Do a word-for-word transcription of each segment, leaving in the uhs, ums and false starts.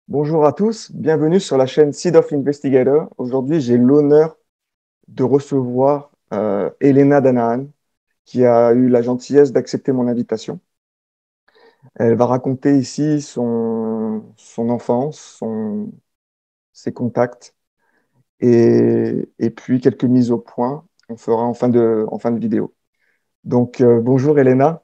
Bonjour à tous, bienvenue sur la chaîne Seed of Investigator. Aujourd'hui, j'ai l'honneur de recevoir euh, Elena Danahan, qui a eu la gentillesse d'accepter mon invitation. Elle va raconter ici son, son enfance, son, ses contacts et, et puis quelques mises au point qu'on fera en fin de, en fin de vidéo. Donc, euh, bonjour Elena.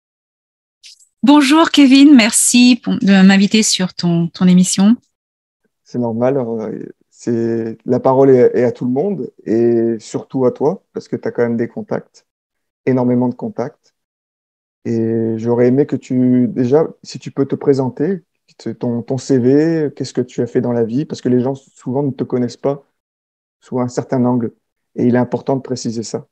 Bonjour Kevin, merci pour- de m'inviter sur ton, ton émission. C'est normal, euh, c'est, la parole est, est à tout le monde et surtout à toi, parce que tu as quand même des contacts, énormément de contacts. Et j'aurais aimé que tu, déjà, si tu peux te présenter, ton, ton C V, qu'est-ce que tu as fait dans la vie, parce que les gens souvent ne te connaissent pas sous un certain angle. Et il est important de préciser ça.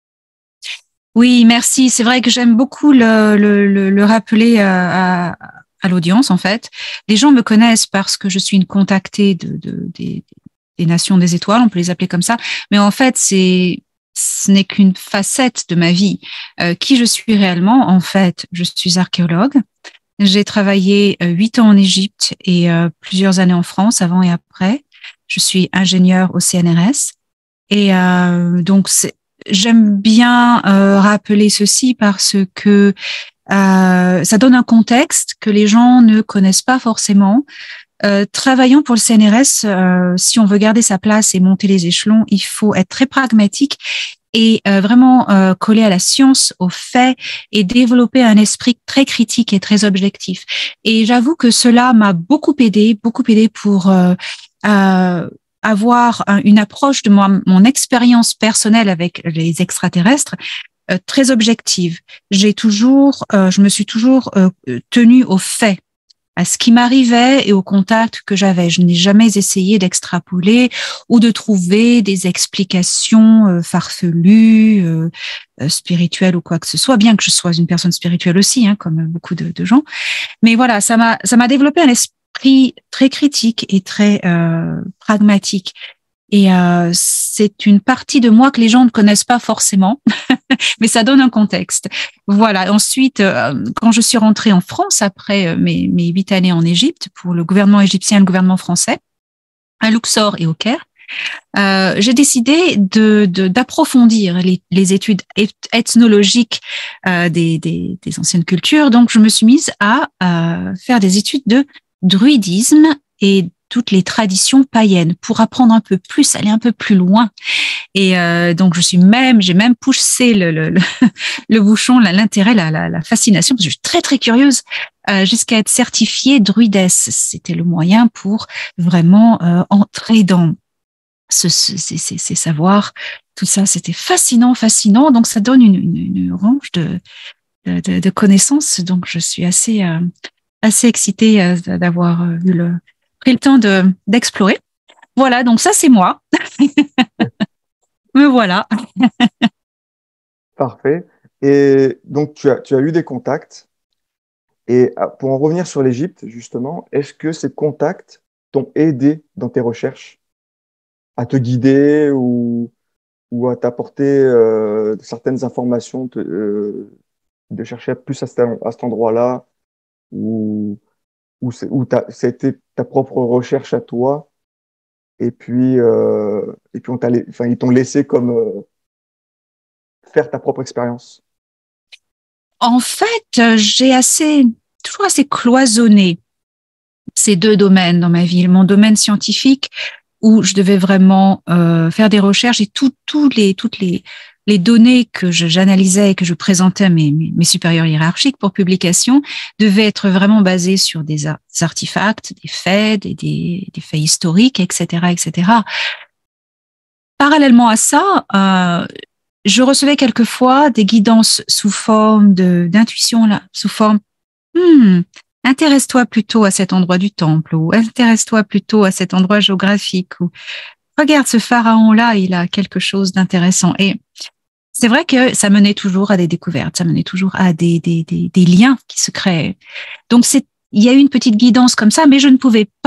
Oui, merci. C'est vrai que j'aime beaucoup le, le, le, le rappeler à, à, à l'audience, en fait. Les gens me connaissent parce que je suis une contactée de, de, des, des nations des étoiles, on peut les appeler comme ça. Mais en fait, c'est, ce n'est qu'une facette de ma vie. Euh, qui je suis réellement, en fait, je suis archéologue. J'ai travaillé euh, huit ans en Égypte et euh, plusieurs années en France, avant et après. Je suis ingénieure au C N R S. Et euh, donc, c'est, j'aime bien euh, rappeler ceci parce que euh, ça donne un contexte que les gens ne connaissent pas forcément. Euh, travaillant pour le C N R S, euh, si on veut garder sa place et monter les échelons, il faut être très pragmatique et euh, vraiment euh, coller à la science, aux faits et développer un esprit très critique et très objectif. Et j'avoue que cela m'a beaucoup aidé, beaucoup aidé pour euh, euh, avoir un, une approche de moi, mon expérience personnelle avec les extraterrestres euh, très objective. J'ai toujours, euh, je me suis toujours euh, tenue aux faits, à ce qui m'arrivait et au contact que j'avais. Je n'ai jamais essayé d'extrapoler ou de trouver des explications euh, farfelues, euh, euh, spirituelles ou quoi que ce soit, bien que je sois une personne spirituelle aussi, hein, comme beaucoup de, de gens. Mais voilà, ça m'a ça m'a développé un esprit très critique et très euh, pragmatique. Et euh, c'est une partie de moi que les gens ne connaissent pas forcément, mais ça donne un contexte. Voilà. Ensuite, euh, quand je suis rentrée en France après euh, mes, mes huit années en Égypte pour le gouvernement égyptien et le gouvernement français, à Luxor et au Caire, euh, j'ai décidé de, de, d'approfondir les, les études ethnologiques euh, des, des, des anciennes cultures. Donc, je me suis mise à euh, faire des études de druidisme et toutes les traditions païennes pour apprendre un peu plus, aller un peu plus loin. Et euh, donc, je suis même, j'ai même poussé le, le, le, le bouchon, l'intérêt, la, la, la fascination, parce que je suis très, très curieuse, euh, jusqu'à être certifiée druidesse. C'était le moyen pour vraiment euh, entrer dans ce, ce, ces, ces, ces savoirs. Tout ça, c'était fascinant, fascinant. Donc, ça donne une, une, une range de, de, de, de connaissances. Donc, je suis assez, euh, assez excitée euh, d'avoir euh, eu le, pris le temps de, d'explorer. Voilà, donc ça, c'est moi. Me voilà. Parfait. Et donc, tu as, tu as eu des contacts. Et ah, pour en revenir sur l'Égypte, justement, est-ce que ces contacts t'ont aidé dans tes recherches à te guider ou, ou à t'apporter euh, certaines informations, te- euh, de chercher plus à, cet à cet endroit-là, ou, ou, c'est- ou t'as- c'était ta propre recherche à toi, et puis, euh, et puis on t'a, lai- enfin, ils t'ont laissé comme euh, faire ta propre expérience. En fait, j'ai assez, toujours assez cloisonné ces deux domaines dans ma vie. Mon domaine scientifique, où je devais vraiment euh, faire des recherches et tout, tout les, toutes les, les données que je, j'analysais et que je présentais à mes, mes, mes supérieurs hiérarchiques pour publication devaient être vraiment basées sur des, ar- des artefacts, des faits, des, des, des faits historiques, et cetera, et cetera. Parallèlement à ça, euh, je recevais quelquefois des guidances sous forme de d'intuition là, sous forme hmm, intéresse-toi plutôt à cet endroit du temple ou intéresse-toi plutôt à cet endroit géographique ou regarde ce pharaon là, il a quelque chose d'intéressant. Et c'est vrai que ça menait toujours à des découvertes, ça menait toujours à des des des, des liens qui se créaient. Donc c'est il y a eu une petite guidance comme ça, mais je ne pouvais pas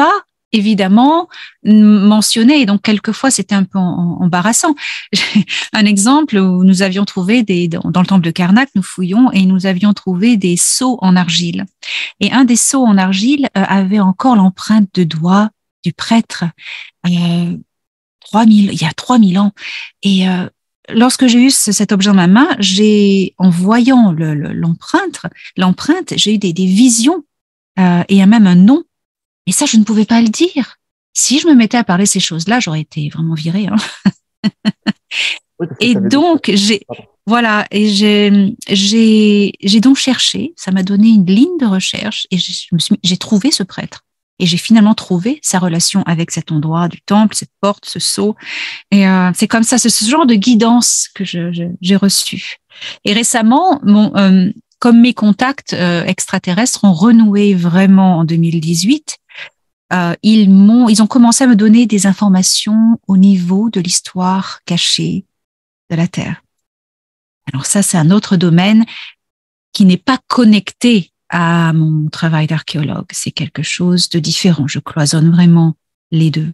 évidemment mentionné. Et donc, quelquefois, c'était un peu embarrassant. Un exemple où nous avions trouvé des, dans, dans le temple de Karnak, nous fouillons et nous avions trouvé des seaux en argile. Et un des seaux en argile euh, avait encore l'empreinte de doigts du prêtre, euh, trois mille, il y a trois mille ans. Et euh, lorsque j'ai eu cet objet dans ma main, j'ai, en voyant le, le, l'empreinte, l'empreinte, j'ai eu des, des visions euh, et même un nom. Et ça, je ne pouvais pas le dire. Si je me mettais à parler ces choses-là, j'aurais été vraiment virée. Hein. Oui, et donc, j'ai, voilà, et j'ai, j'ai, j'ai donc cherché. Ça m'a donné une ligne de recherche et je me suis, j'ai trouvé ce prêtre. Et j'ai finalement trouvé sa relation avec cet endroit du temple, cette porte, ce sceau. Et euh, c'est comme ça, c'est ce genre de guidance que je, je, j'ai reçu. Et récemment, mon, euh, comme mes contacts euh, extraterrestres ont renoué vraiment en deux mille dix-huit, euh, ils m'ont, ils ont commencé à me donner des informations au niveau de l'histoire cachée de la Terre. Alors ça, c'est un autre domaine qui n'est pas connecté à mon travail d'archéologue. C'est quelque chose de différent. Je cloisonne vraiment les deux.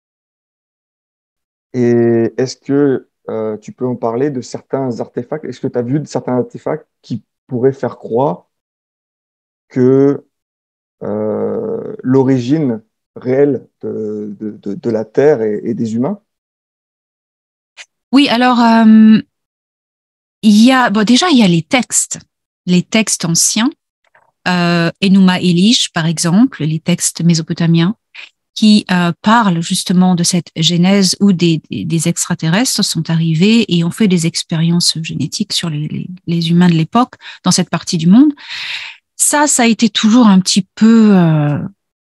Et est-ce que euh, tu peux en parler de certains artefacts? Est-ce que tu as vu de certains artefacts qui pourraient faire croire que euh, l'origine réelle de, de, de, de la Terre et, et des humains? Oui, alors, euh, il y a, bon, déjà, il y a les textes, les textes anciens, euh, Enuma Elish, par exemple, les textes mésopotamiens, qui euh, parlent justement de cette genèse où des, des, des extraterrestres sont arrivés et ont fait des expériences génétiques sur les, les, les humains de l'époque dans cette partie du monde. Ça, ça a été toujours un petit peu euh,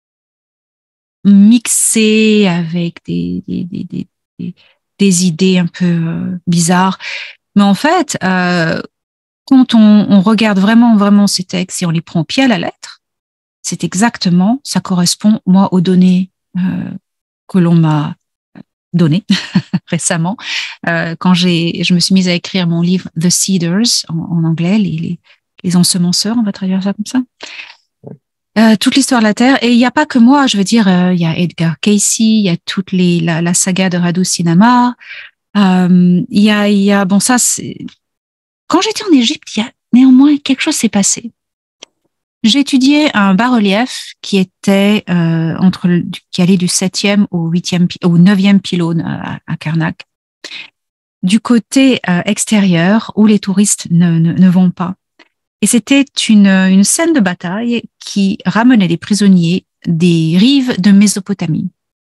mixé avec des, des, des, des, des, des idées un peu euh, bizarres. Mais en fait, euh, quand on, on regarde vraiment, vraiment ces textes et on les prend au pied à la lettre, c'est exactement, ça correspond, moi, aux données euh, que l'on m'a données récemment. Euh, quand j'ai, je me suis mise à écrire mon livre The Seeders en, en anglais, les, les, les ensemenceurs, on va traduire ça comme ça. Euh, toute l'histoire de la Terre. Et il n'y a pas que moi, je veux dire, euh, il y a Edgar Cayce, il y a toute les, la, la saga de Radu Sinama. Euh, il y a, il y a, bon, ça, c'est, quand j'étais en Égypte, il y a néanmoins quelque chose s'est passé. J'ai étudié un bas-relief qui était euh, entre le, qui allait du septième au huitième au neuvième pylône à, à Karnak, du côté euh, extérieur où les touristes ne, ne, ne vont pas. Et c'était une, une scène de bataille qui ramenait des prisonniers des rives de Mésopotamie.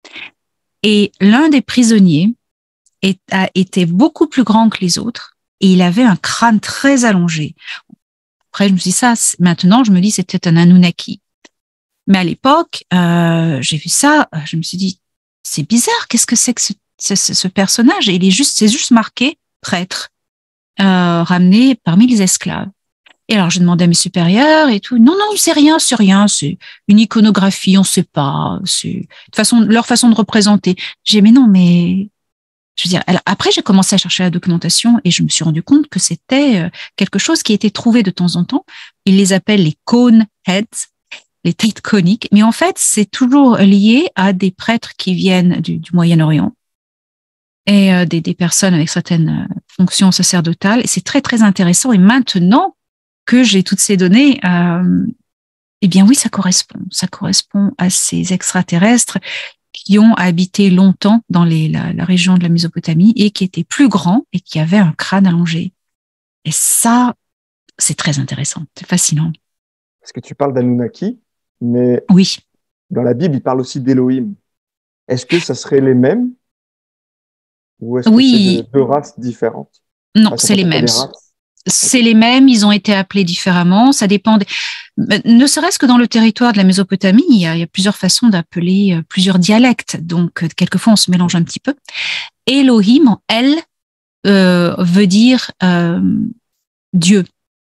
Et l'un des prisonniers est, a été beaucoup plus grand que les autres et il avait un crâne très allongé. Après, je me suis dit ça, maintenant, je me dis c'était un Anunnaki. Mais à l'époque, euh, j'ai vu ça, je me suis dit, c'est bizarre, qu'est-ce que c'est que ce, ce, ce personnage? Et il est juste, c'est juste marqué prêtre, euh, ramené parmi les esclaves. Et alors, je demandais à mes supérieurs et tout. Non, non, c'est rien, c'est rien, c'est une iconographie, on sait pas. C'est de toute façon, leur façon de représenter. J'ai dit, mais non, mais je veux dire, alors, après, j'ai commencé à chercher la documentation et je me suis rendu compte que c'était quelque chose qui était trouvé de temps en temps. Ils les appellent les cone heads, les têtes coniques. Mais en fait, c'est toujours lié à des prêtres qui viennent du, du Moyen-Orient et euh, des, des personnes avec certaines fonctions sacerdotales. Et c'est très, très intéressant. Et maintenant que j'ai toutes ces données, euh, eh bien oui, ça correspond. Ça correspond à ces extraterrestres qui ont habité longtemps dans les, la, la région de la Mésopotamie et qui étaient plus grands et qui avaient un crâne allongé. Et ça, c'est très intéressant, c'est fascinant. Parce que tu parles d'Anunnaki, mais oui. Dans la Bible, il parle aussi d'Élohim. Est-ce que ça serait les mêmes ou est-ce oui. que c'est deux races différentes? Non, ah, c'est les mêmes. C'est les mêmes, ils ont été appelés différemment, ça dépend. Des... Ne serait-ce que dans le territoire de la Mésopotamie, il y a, il y a plusieurs façons d'appeler euh, plusieurs dialectes, donc euh, quelquefois on se mélange un petit peu. Elohim, en El, euh, veut dire euh, Dieu.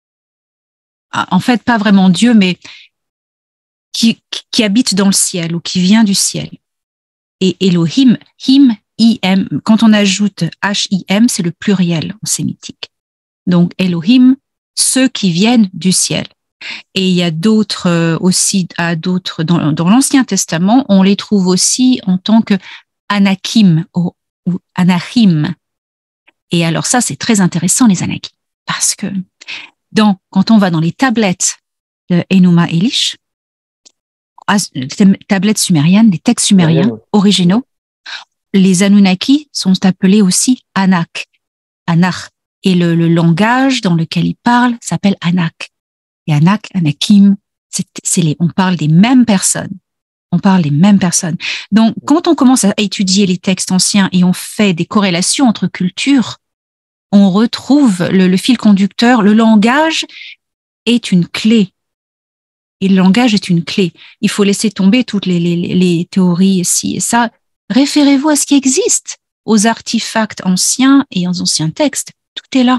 En fait, pas vraiment Dieu, mais qui, qui habite dans le ciel ou qui vient du ciel. Et Elohim, him, I-M, quand on ajoute H-I-M, c'est le pluriel en sémitique. Donc, Elohim, ceux qui viennent du ciel. Et il y a d'autres euh, aussi, à d'autres dans, dans l'Ancien Testament, on les trouve aussi en tant que anakim ou, ou anachim. Et alors ça, c'est très intéressant les anakim, parce que dans, quand on va dans les tablettes de Enuma Elish, les tablettes sumériennes, les textes sumériens originaux, les Anunnaki sont appelés aussi Anak, Anach, et le, le langage dans lequel ils parlent s'appelle Anak. Et Anak, Anakim, c'est, c'est les, on parle des mêmes personnes. On parle des mêmes personnes. Donc, quand on commence à étudier les textes anciens et on fait des corrélations entre cultures, on retrouve le, le fil conducteur. Le langage est une clé. Et le langage est une clé. Il faut laisser tomber toutes les, les, les théories ici et ça. Référez-vous à ce qui existe, aux artefacts anciens et aux anciens textes. Tout est là.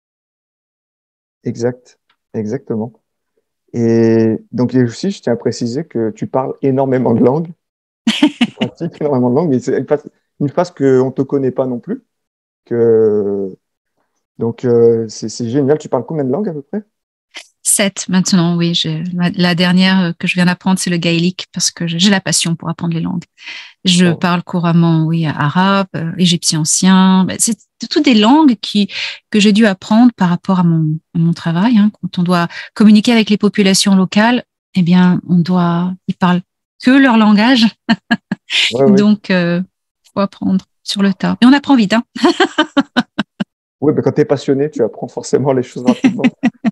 Exact. Exactement. Et donc, et aussi, je tiens à préciser que tu parles énormément de langues. Tu pratiques énormément de langues, mais c'est une phase, une phase qu'on ne te connaît pas non plus. Que... Donc, euh, c'est, c'est génial. Tu parles combien de langues à peu près? Sept maintenant, oui. J'ai, la dernière que je viens d'apprendre, c'est le gaélique, parce que j'ai la passion pour apprendre les langues. Je oh. parle couramment, oui, arabe, égyptien ancien. C'est toutes des langues qui, que j'ai dû apprendre par rapport à mon, à mon travail. Hein. Quand on doit communiquer avec les populations locales, eh bien, on doit, ils parlent que leur langage. Ouais, donc, il euh, faut apprendre sur le tas. Et on apprend vite, hein. Oui, mais quand tu es passionné, tu apprends forcément les choses rapidement.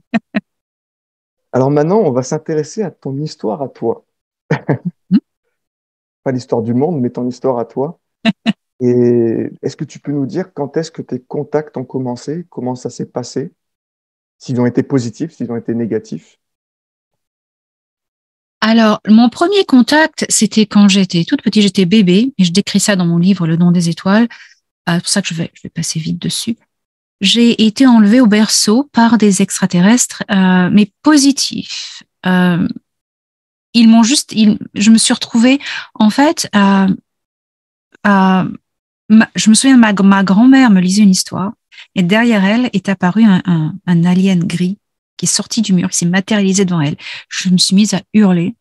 Alors maintenant, on va s'intéresser à ton histoire à toi. Mmh. Pas l'histoire du monde, mais ton histoire à toi. Et est-ce que tu peux nous dire quand est-ce que tes contacts ont commencé? Comment ça s'est passé? S'ils ont été positifs, s'ils ont été négatifs? Alors, mon premier contact, c'était quand j'étais toute petite, j'étais bébé, et je décris ça dans mon livre Le Don des étoiles. C'est pour ça que je vais, je vais passer vite dessus. J'ai été enlevée au berceau par des extraterrestres, euh, mais positifs. Euh, ils m'ont juste, ils, je me suis retrouvée, en fait, à, à, ma, je me souviens, ma, ma grand-mère me lisait une histoire, et derrière elle est apparu un, un, un alien gris qui est sorti du mur, qui s'est matérialisé devant elle. Je me suis mise à hurler,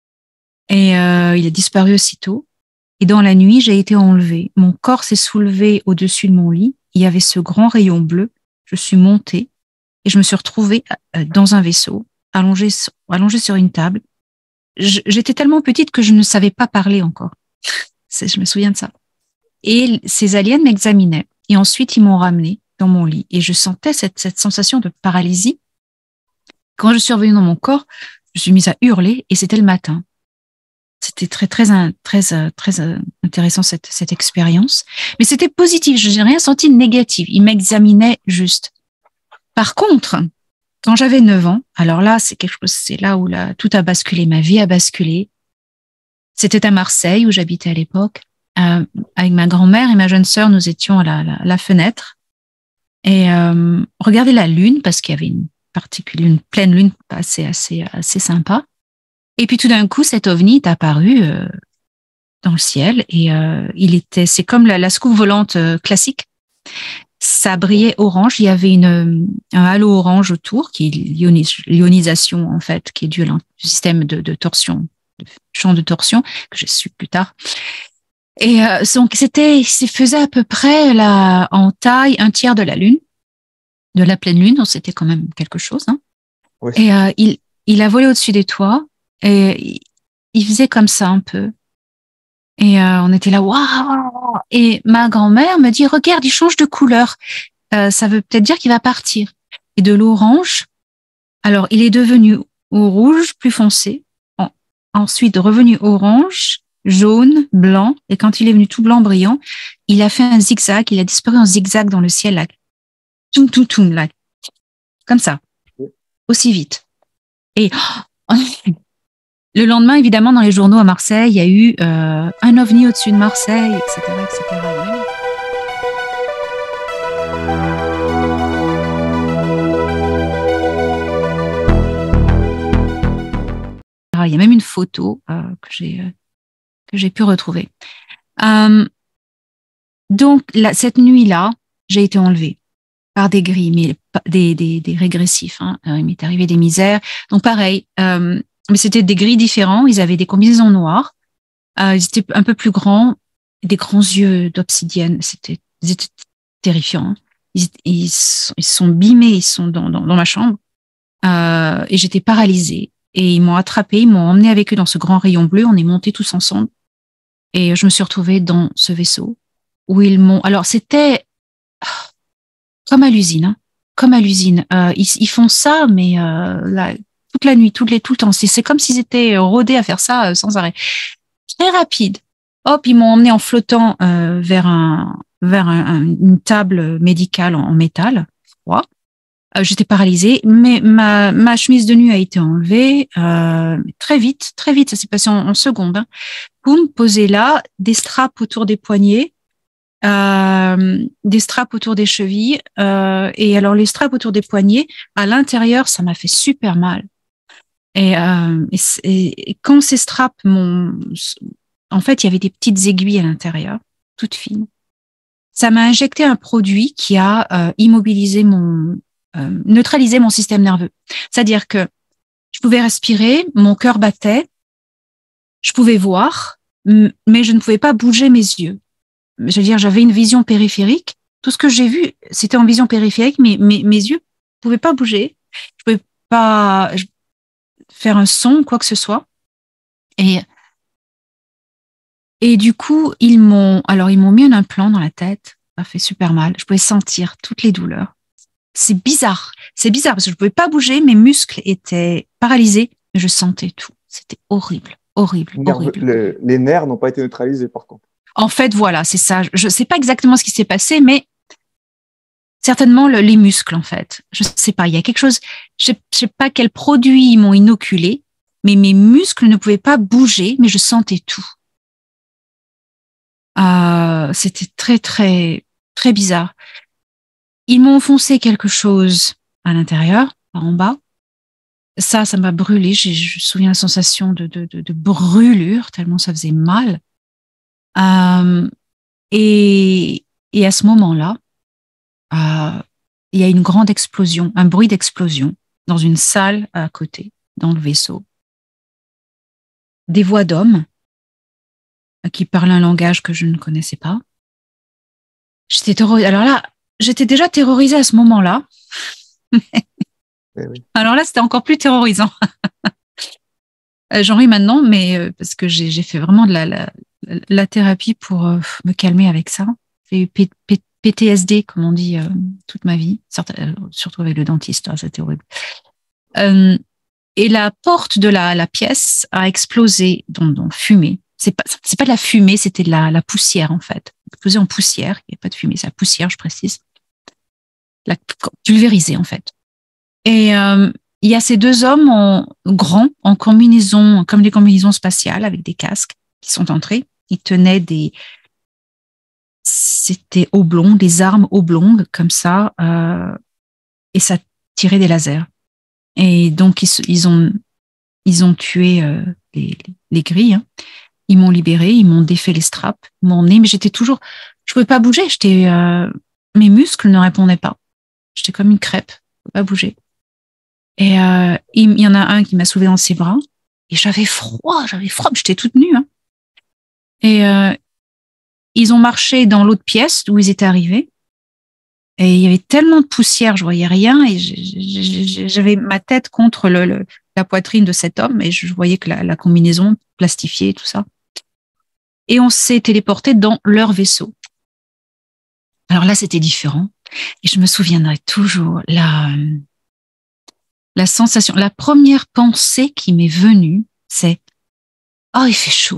et euh, il a disparu aussitôt. Et dans la nuit, j'ai été enlevée. Mon corps s'est soulevé au-dessus de mon lit. Il y avait ce grand rayon bleu. Je suis montée et je me suis retrouvée dans un vaisseau, allongée, allongée sur une table. J'étais tellement petite que je ne savais pas parler encore. Je me souviens de ça. Et ces aliens m'examinaient. Et ensuite, ils m'ont ramenée dans mon lit. Et je sentais cette, cette sensation de paralysie. Quand je suis revenue dans mon corps, je me suis mise à hurler et c'était le matin. C'était très, très, très, très, très intéressant cette, cette expérience. Mais c'était positif. Je n'ai rien senti de négatif. Ils m'examinaient juste. Par contre, quand j'avais neuf ans, alors là, c'est quelque chose, c'est là où là, tout a basculé. Ma vie a basculé. C'était à Marseille où j'habitais à l'époque. Euh, avec ma grand-mère et ma jeune sœur, nous étions à la, la, la fenêtre et euh, regarder la lune parce qu'il y avait une particulière, une pleine lune assez, assez, assez sympa. Et puis tout d'un coup, cet ovni est apparu euh, dans le ciel et euh, il était, c'est comme la, la soucoupe volante euh, classique. Ça brillait orange. Il y avait une, un halo orange autour qui est l'ionis, l'ionisation en fait, qui est due au système de, de torsion, de champ de torsion que j'ai su plus tard. Et euh, donc c'était, ça faisait à peu près la, en taille un tiers de la lune, de la pleine lune. Donc c'était quand même quelque chose. Hein. Oui. Et euh, il, il a volé au-dessus des toits. Et il faisait comme ça un peu. Et euh, on était là, waouh! Et ma grand-mère me dit, regarde, il change de couleur. Euh, ça veut peut-être dire qu'il va partir. Et de l'orange, alors il est devenu au rouge plus foncé. En, ensuite, revenu orange, jaune, blanc. Et quand il est venu tout blanc brillant, il a fait un zigzag. Il a disparu en zigzag dans le ciel, là. Toum, toum, toum, là. Comme ça. Aussi vite. Et oh, le lendemain, évidemment, dans les journaux à Marseille, il y a eu euh, un ovni au-dessus de Marseille, et cetera, et cetera. Il y a même une photo euh, que j'ai euh, que j'ai pu retrouver. Euh, donc, la, cette nuit-là, j'ai été enlevée. par des grilles, mais des, des, des régressifs. Hein. Alors, il m'est arrivé des misères. Donc pareil, euh, mais c'était des grilles différents. Ils avaient des combinaisons noires. Euh, ils étaient un peu plus grands, des grands yeux d'obsidienne. C'était, ils étaient terrifiants. Hein. Ils, ils, ils sont bimés, ils sont dans, dans, dans ma chambre. Euh, et j'étais paralysée. Et ils m'ont attrapée, ils m'ont emmenée avec eux dans ce grand rayon bleu. On est montés tous ensemble. Et je me suis retrouvée dans ce vaisseau où ils m'ont. Alors c'était comme à l'usine, hein, comme à l'usine. Euh, ils, ils font ça, mais euh, la, toute la nuit, toutes les, tout le temps. C'est, c'est comme s'ils étaient rodés à faire ça euh, sans arrêt. Très rapide. Hop, ils m'ont emmené en flottant euh, vers un, vers un, un, une table médicale en, en métal froid. Euh, j'étais paralysée, mais ma, ma chemise de nuit a été enlevée euh, très vite, très vite. Ça s'est passé en, en secondes. Hein. Boum, posé là, des straps autour des poignets. Euh, des straps autour des chevilles euh, et alors les straps autour des poignets à l'intérieur ça m'a fait super mal et, euh, et, et quand ces straps m'ont en fait il y avait des petites aiguilles à l'intérieur toutes fines, ça m'a injecté un produit qui a euh, immobilisé mon euh, neutralisé mon système nerveux, c'est-à-dire que je pouvais respirer, mon cœur battait, je pouvais voir mais je ne pouvais pas bouger mes yeux. Je veux dire, j'avais une vision périphérique. Tout ce que j'ai vu, c'était en vision périphérique, mais mes, mes yeux ne pouvaient pas bouger. Je ne pouvais pas faire un son, quoi que ce soit. Et, et du coup, ils m'ont, alors ils m'ont mis un implant dans la tête. Ça fait super mal. Je pouvais sentir toutes les douleurs. C'est bizarre. C'est bizarre parce que je ne pouvais pas bouger. Mes muscles étaient paralysés, mais je sentais tout. C'était horrible, horrible, Nerve, horrible. Le, les nerfs n'ont pas été neutralisés, par contre. En fait, voilà, c'est ça. Je ne sais pas exactement ce qui s'est passé, mais certainement le, les muscles, en fait. Je ne sais pas, il y a quelque chose, je ne sais pas quel produit ils m'ont inoculé, mais mes muscles ne pouvaient pas bouger, mais je sentais tout. Euh, c'était très, très, très bizarre. Ils m'ont enfoncé quelque chose à l'intérieur, par en bas. Ça, ça m'a brûlé. J'ai, je me souviens la sensation de, de, de, de brûlure, tellement ça faisait mal. Euh, et, et à ce moment-là, euh, il y a une grande explosion, un bruit d'explosion dans une salle à côté, dans le vaisseau. Des voix d'hommes qui parlaient un langage que je ne connaissais pas. J'étais terrorisée. Alors là, j'étais déjà terrorisée à ce moment-là. Eh oui. Alors là, c'était encore plus terrorisant. J'en ris maintenant, mais euh, parce que j'ai, j'ai fait vraiment de la, la, la thérapie pour euh, me calmer avec ça. J'ai eu P, P, P T S D, comme on dit, euh, toute ma vie, surtout avec le dentiste, hein, c'était horrible. Euh, et la porte de la, la pièce a explosé dans, dans fumée. C'est pas, c'est pas de la fumée, c'était de la, la poussière en fait. Explosé en poussière, il n'y a pas de fumée, c'est la poussière, je précise. La pulvérisée en fait. Et euh, il y a ces deux hommes en grands, en combinaison, comme des combinaisons spatiales avec des casques, qui sont entrés. Ils tenaient des, c'était oblong, des armes oblongues comme ça, euh, et ça tirait des lasers. Et donc ils, ils ont, ils ont tué euh, les, les grilles. Hein. Ils m'ont libéré, ils m'ont défait les straps, ils m'ont emmené, mais j'étais toujours, je pouvais pas bouger. J'étais, euh, mes muscles ne répondaient pas. J'étais comme une crêpe, je pouvais pas bouger. Et euh, il y en a un qui m'a soulevée dans ses bras et j'avais froid, j'avais froid, j'étais toute nue. Hein. Et euh, ils ont marché dans l'autre pièce d'où ils étaient arrivés et il y avait tellement de poussière, je voyais rien et j'avais ma tête contre le, le, la poitrine de cet homme et je voyais que la, la combinaison plastifiée, tout ça. Et on s'est téléporté dans leur vaisseau. Alors là, c'était différent et je me souviendrai toujours la La sensation, la première pensée qui m'est venue, c'est « Oh, il fait chaud ».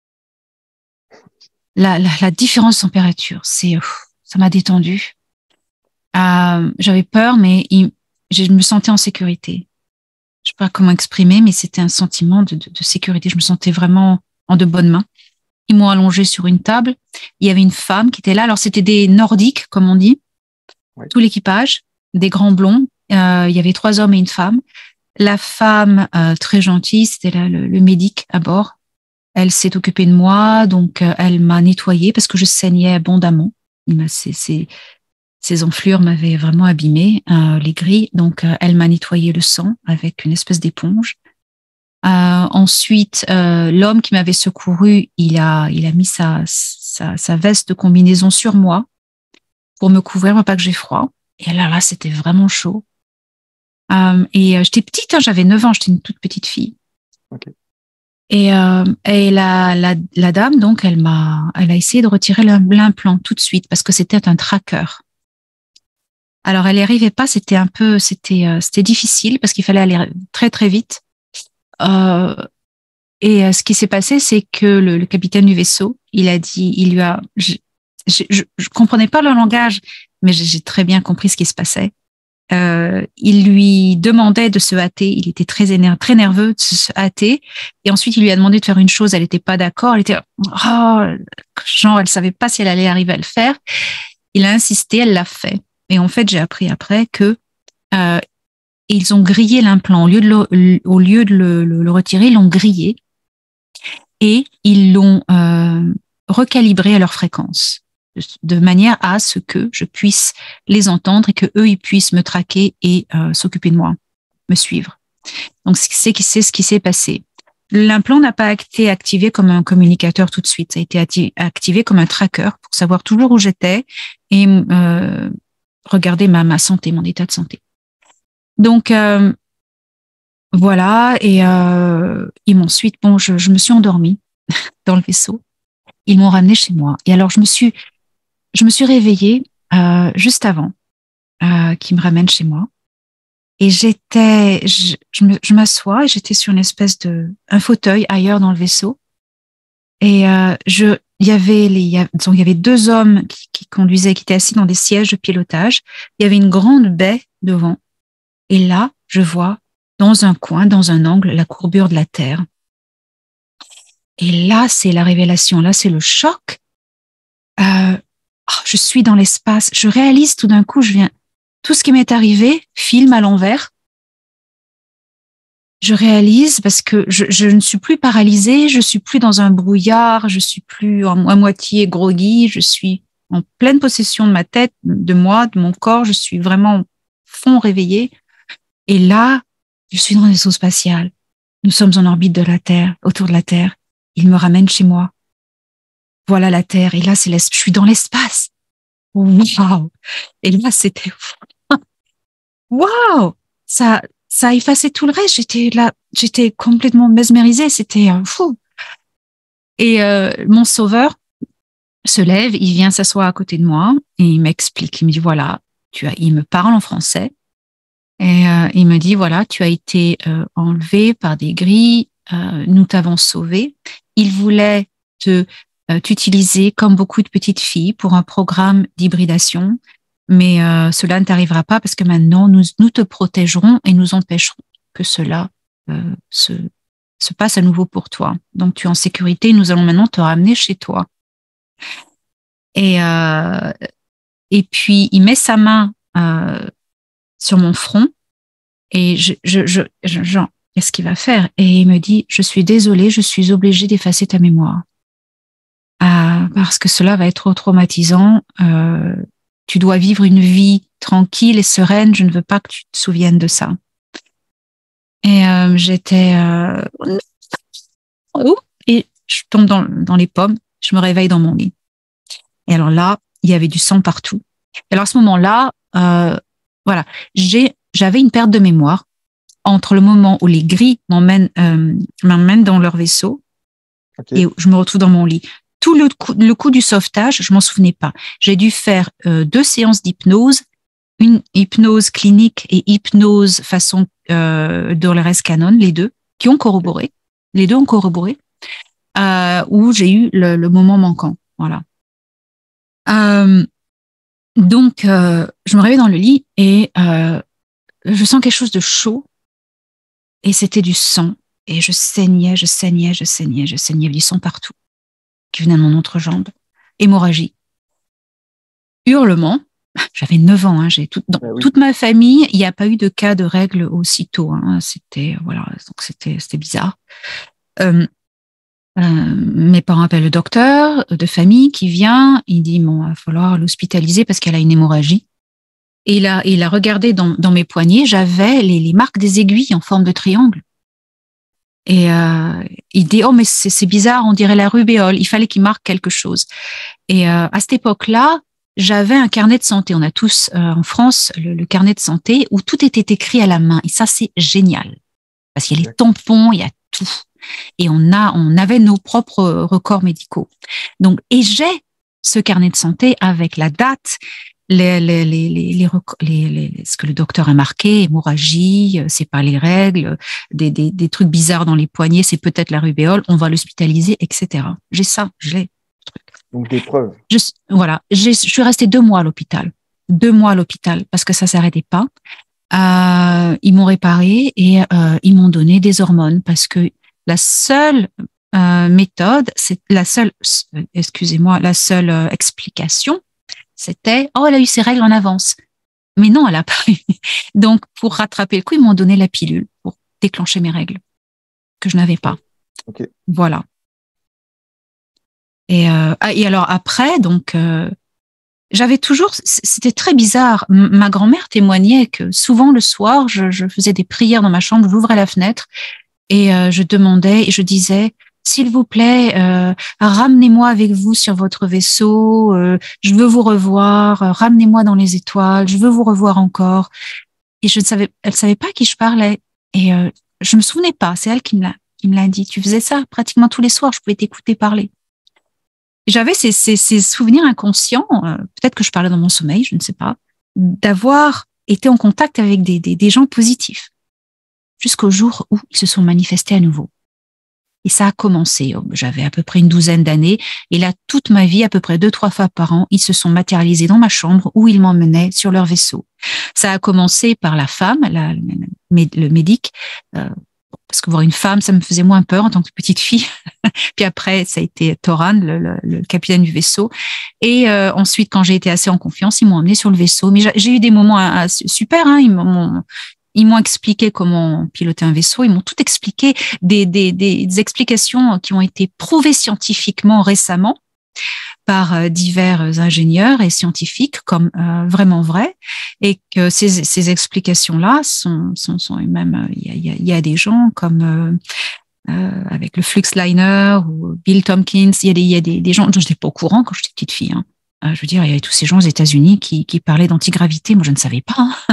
La, la, la différence de température, c'est, ça m'a détendue. Euh, j'avais peur, mais il, je me sentais en sécurité. Je sais pas comment exprimer, mais c'était un sentiment de, de, de sécurité. Je me sentais vraiment en de bonnes mains. Ils m'ont allongée sur une table. Il y avait une femme qui était là. Alors, c'était des Nordiques, comme on dit. Ouais. Tout l'équipage, des grands blonds. Euh, il y avait trois hommes et une femme. La femme, euh, très gentille, c'était là, le, le médic à bord. Elle s'est occupée de moi, donc euh, elle m'a nettoyée parce que je saignais abondamment. Il m'a, c'est, c'est, ces enflures m'avaient vraiment abîmé, euh, les grilles. Donc, euh, elle m'a nettoyé le sang avec une espèce d'éponge. Euh, ensuite, euh, l'homme qui m'avait secouru, il a, il a mis sa, sa, sa veste de combinaison sur moi pour me couvrir, pour pas que j'ai froid. Et là, là, c'était vraiment chaud. Euh, et euh, j'étais petite, hein, j'avais neuf ans, j'étais une toute petite fille. Okay. Et, euh, et la, la, la dame, donc, elle m'a, elle a essayé de retirer l'implant tout de suite parce que c'était un tracker. Alors, elle n'y arrivait pas, c'était un peu, c'était, euh, c'était difficile parce qu'il fallait aller très, très vite. Euh, et euh, ce qui s'est passé, c'est que le, le capitaine du vaisseau, il a dit, il lui a, je, je, je, je comprenais pas le langage, mais j'ai, j'ai très bien compris ce qui se passait. Euh, il lui demandait de se hâter, il était très énervé, très nerveux de se hâter, et ensuite il lui a demandé de faire une chose, elle n'était pas d'accord, elle était, oh, genre elle savait pas si elle allait arriver à le faire. Il a insisté, elle l'a fait, et en fait j'ai appris après que euh, ils ont grillé l'implant au lieu de le, au lieu de le, le, le retirer, ils l'ont grillé et ils l'ont euh, recalibré à leur fréquence, de manière à ce que je puisse les entendre et que eux ils puissent me traquer et euh, s'occuper de moi, me suivre. Donc c'est, c'est ce qui s'est passé. L'implant n'a pas été activé comme un communicateur tout de suite, ça a été activé comme un tracker pour savoir toujours où j'étais et euh, regarder ma, ma santé, mon état de santé. Donc euh, voilà, et euh, ils m'ont ensuite, bon, je, je me suis endormie dans le vaisseau. Ils m'ont ramenée chez moi. Et alors je me suis Je me suis réveillée euh, juste avant euh, qu'ils me ramènent chez moi. Et j'étais, je, je, me, je m'assois et j'étais sur une espèce de, un fauteuil ailleurs dans le vaisseau. Et euh, je, il y avait les, il y, a, donc, il y avait deux hommes qui, qui conduisaient, qui étaient assis dans des sièges de pilotage. Il y avait une grande baie devant. Et là, je vois dans un coin, dans un angle, la courbure de la Terre. Et là, c'est la révélation. Là, c'est le choc. Euh, Oh, je suis dans l'espace. Je réalise tout d'un coup, je viens, tout ce qui m'est arrivé, film à l'envers. Je réalise parce que je, je ne suis plus paralysée, je suis plus dans un brouillard, je suis plus à moitié groggy, je suis en pleine possession de ma tête, de moi, de mon corps, je suis vraiment fond réveillée. Et là, je suis dans un vaisseau spatial. Nous sommes en orbite de la Terre, autour de la Terre. Il me ramène chez moi. Voilà la Terre. Et là, c'est je suis dans l'espace. Waouh! Et là, c'était waouh! Ça, ça a effacé tout le reste. J'étais là, j'étais complètement mesmérisée. C'était euh, fou. Et euh, mon sauveur se lève, il vient s'asseoir à côté de moi et il m'explique. Il me dit voilà, tu as, il me parle en français et euh, il me dit voilà, tu as été euh, enlevé par des grilles. Euh, nous t'avons sauvé. Il voulait te t'utiliser comme beaucoup de petites filles pour un programme d'hybridation, mais euh, cela ne t'arrivera pas parce que maintenant nous, nous te protégerons et nous empêcherons que cela euh, se, se passe à nouveau pour toi. Donc tu es en sécurité, nous allons maintenant te ramener chez toi. Et, euh, et puis il met sa main euh, sur mon front et je, je, je, je genre, qu'est-ce qu'il va faire? Et il me dit, je suis désolée, je suis obligée d'effacer ta mémoire. Euh, parce que cela va être trop traumatisant. Euh, tu dois vivre une vie tranquille et sereine. Je ne veux pas que tu te souviennes de ça. Et euh, j'étais... Euh... Et je tombe dans, dans les pommes. Je me réveille dans mon lit. Et alors là, il y avait du sang partout. Et alors à ce moment-là, euh, voilà, j'ai, j'avais une perte de mémoire entre le moment où les grilles m'emmènent, euh, m'emmènent dans leur vaisseau okay. Et je me retrouve dans mon lit. Tout le coup, le coup du sauvetage, je m'en souvenais pas. J'ai dû faire euh, deux séances d'hypnose, une hypnose clinique et hypnose façon euh, Dolores Cannon, les deux, qui ont corroboré. Les deux ont corroboré, euh, où j'ai eu le, le moment manquant. Voilà. Euh, donc, euh, je me réveille dans le lit et euh, je sens quelque chose de chaud et c'était du sang. Et je saignais, je saignais, je saignais, je saignais du sang partout qui venait de mon entrejambe, hémorragie, hurlement. J'avais neuf ans, hein, j'ai tout, dans ah oui. toute ma famille, il n'y a pas eu de cas de règles aussitôt. Hein, c'était voilà, donc c'était c'était bizarre. Euh, euh, mes parents appellent le docteur de famille qui vient, il dit bon, il va falloir l'hospitaliser parce qu'elle a une hémorragie. Et il a, il a regardé dans, dans mes poignets, j'avais les, les marques des aiguilles en forme de triangle. Et euh, il dit, oh, mais c'est bizarre, on dirait la rubéole. Il fallait qu'il marque quelque chose. Et euh, à cette époque-là, j'avais un carnet de santé. On a tous euh, en France le, le carnet de santé où tout était écrit à la main. Et ça, c'est génial. Parce qu'il y a les tampons, il y a tout. Et on a, on avait nos propres records médicaux. Donc, et j'ai ce carnet de santé avec la date, les, les, les, les, les, les, les, ce que le docteur a marqué, hémorragie, c'est pas les règles, des, des, des trucs bizarres dans les poignets, c'est peut-être la rubéole, on va l'hospitaliser, et cetera. J'ai ça, je l'ai. Donc des preuves. Je, voilà, je suis restée deux mois à l'hôpital, deux mois à l'hôpital parce que ça s'arrêtait pas. Euh, ils m'ont réparé et euh, ils m'ont donné des hormones parce que la seule euh, méthode, c'est la seule, excusez-moi, la seule euh, explication, c'était oh elle a eu ses règles en avance. Mais non, elle a pas eu. Donc pour rattraper le coup, ils m'ont donné la pilule pour déclencher mes règles que je n'avais pas. Okay. Voilà. Et, euh, et alors après, donc, euh, j'avais toujours, c'était très bizarre. Ma grand-mère témoignait que souvent le soir, je, je faisais des prières dans ma chambre, j'ouvrais la fenêtre et euh, je demandais et je disais, s'il vous plaît, euh, ramenez-moi avec vous sur votre vaisseau, euh, je veux vous revoir, euh, ramenez-moi dans les étoiles, je veux vous revoir encore. Et je ne savais, elle savait pas à qui je parlais et euh, je me souvenais pas. C'est elle qui me l'a, qui me l'a dit. Tu faisais ça pratiquement tous les soirs. Je pouvais t'écouter parler. J'avais ces, ces, ces souvenirs inconscients, euh, peut-être que je parlais dans mon sommeil, je ne sais pas, d'avoir été en contact avec des, des, des gens positifs, jusqu'au jour où ils se sont manifestés à nouveau. Et ça a commencé, j'avais à peu près une douzaine d'années, et là, toute ma vie, à peu près deux, trois fois par an, ils se sont matérialisés dans ma chambre où ils m'emmenaient sur leur vaisseau. Ça a commencé par la femme, la, le médic, euh, parce que voir une femme, ça me faisait moins peur en tant que petite fille. Puis après, ça a été Toran, le, le, le capitaine du vaisseau. Et euh, ensuite, quand j'ai été assez en confiance, ils m'ont emmené sur le vaisseau. Mais j'ai eu des moments hein, super. Hein, ils m'ont ils m'ont expliqué comment piloter un vaisseau. Ils m'ont tout expliqué, des, des, des explications qui ont été prouvées scientifiquement récemment par divers ingénieurs et scientifiques comme euh, vraiment vraies, et que ces, ces explications-là sont, sont, sont même, il y a, y a des gens comme euh, euh, avec le Fluxliner ou Bill Tompkins, il y a des, il y a des, des gens dont je n'étais pas au courant quand j'étais petite fille. Hein. Euh, je veux dire, il y avait tous ces gens aux États-Unis qui, qui parlaient d'antigravité, moi je ne savais pas. Hein.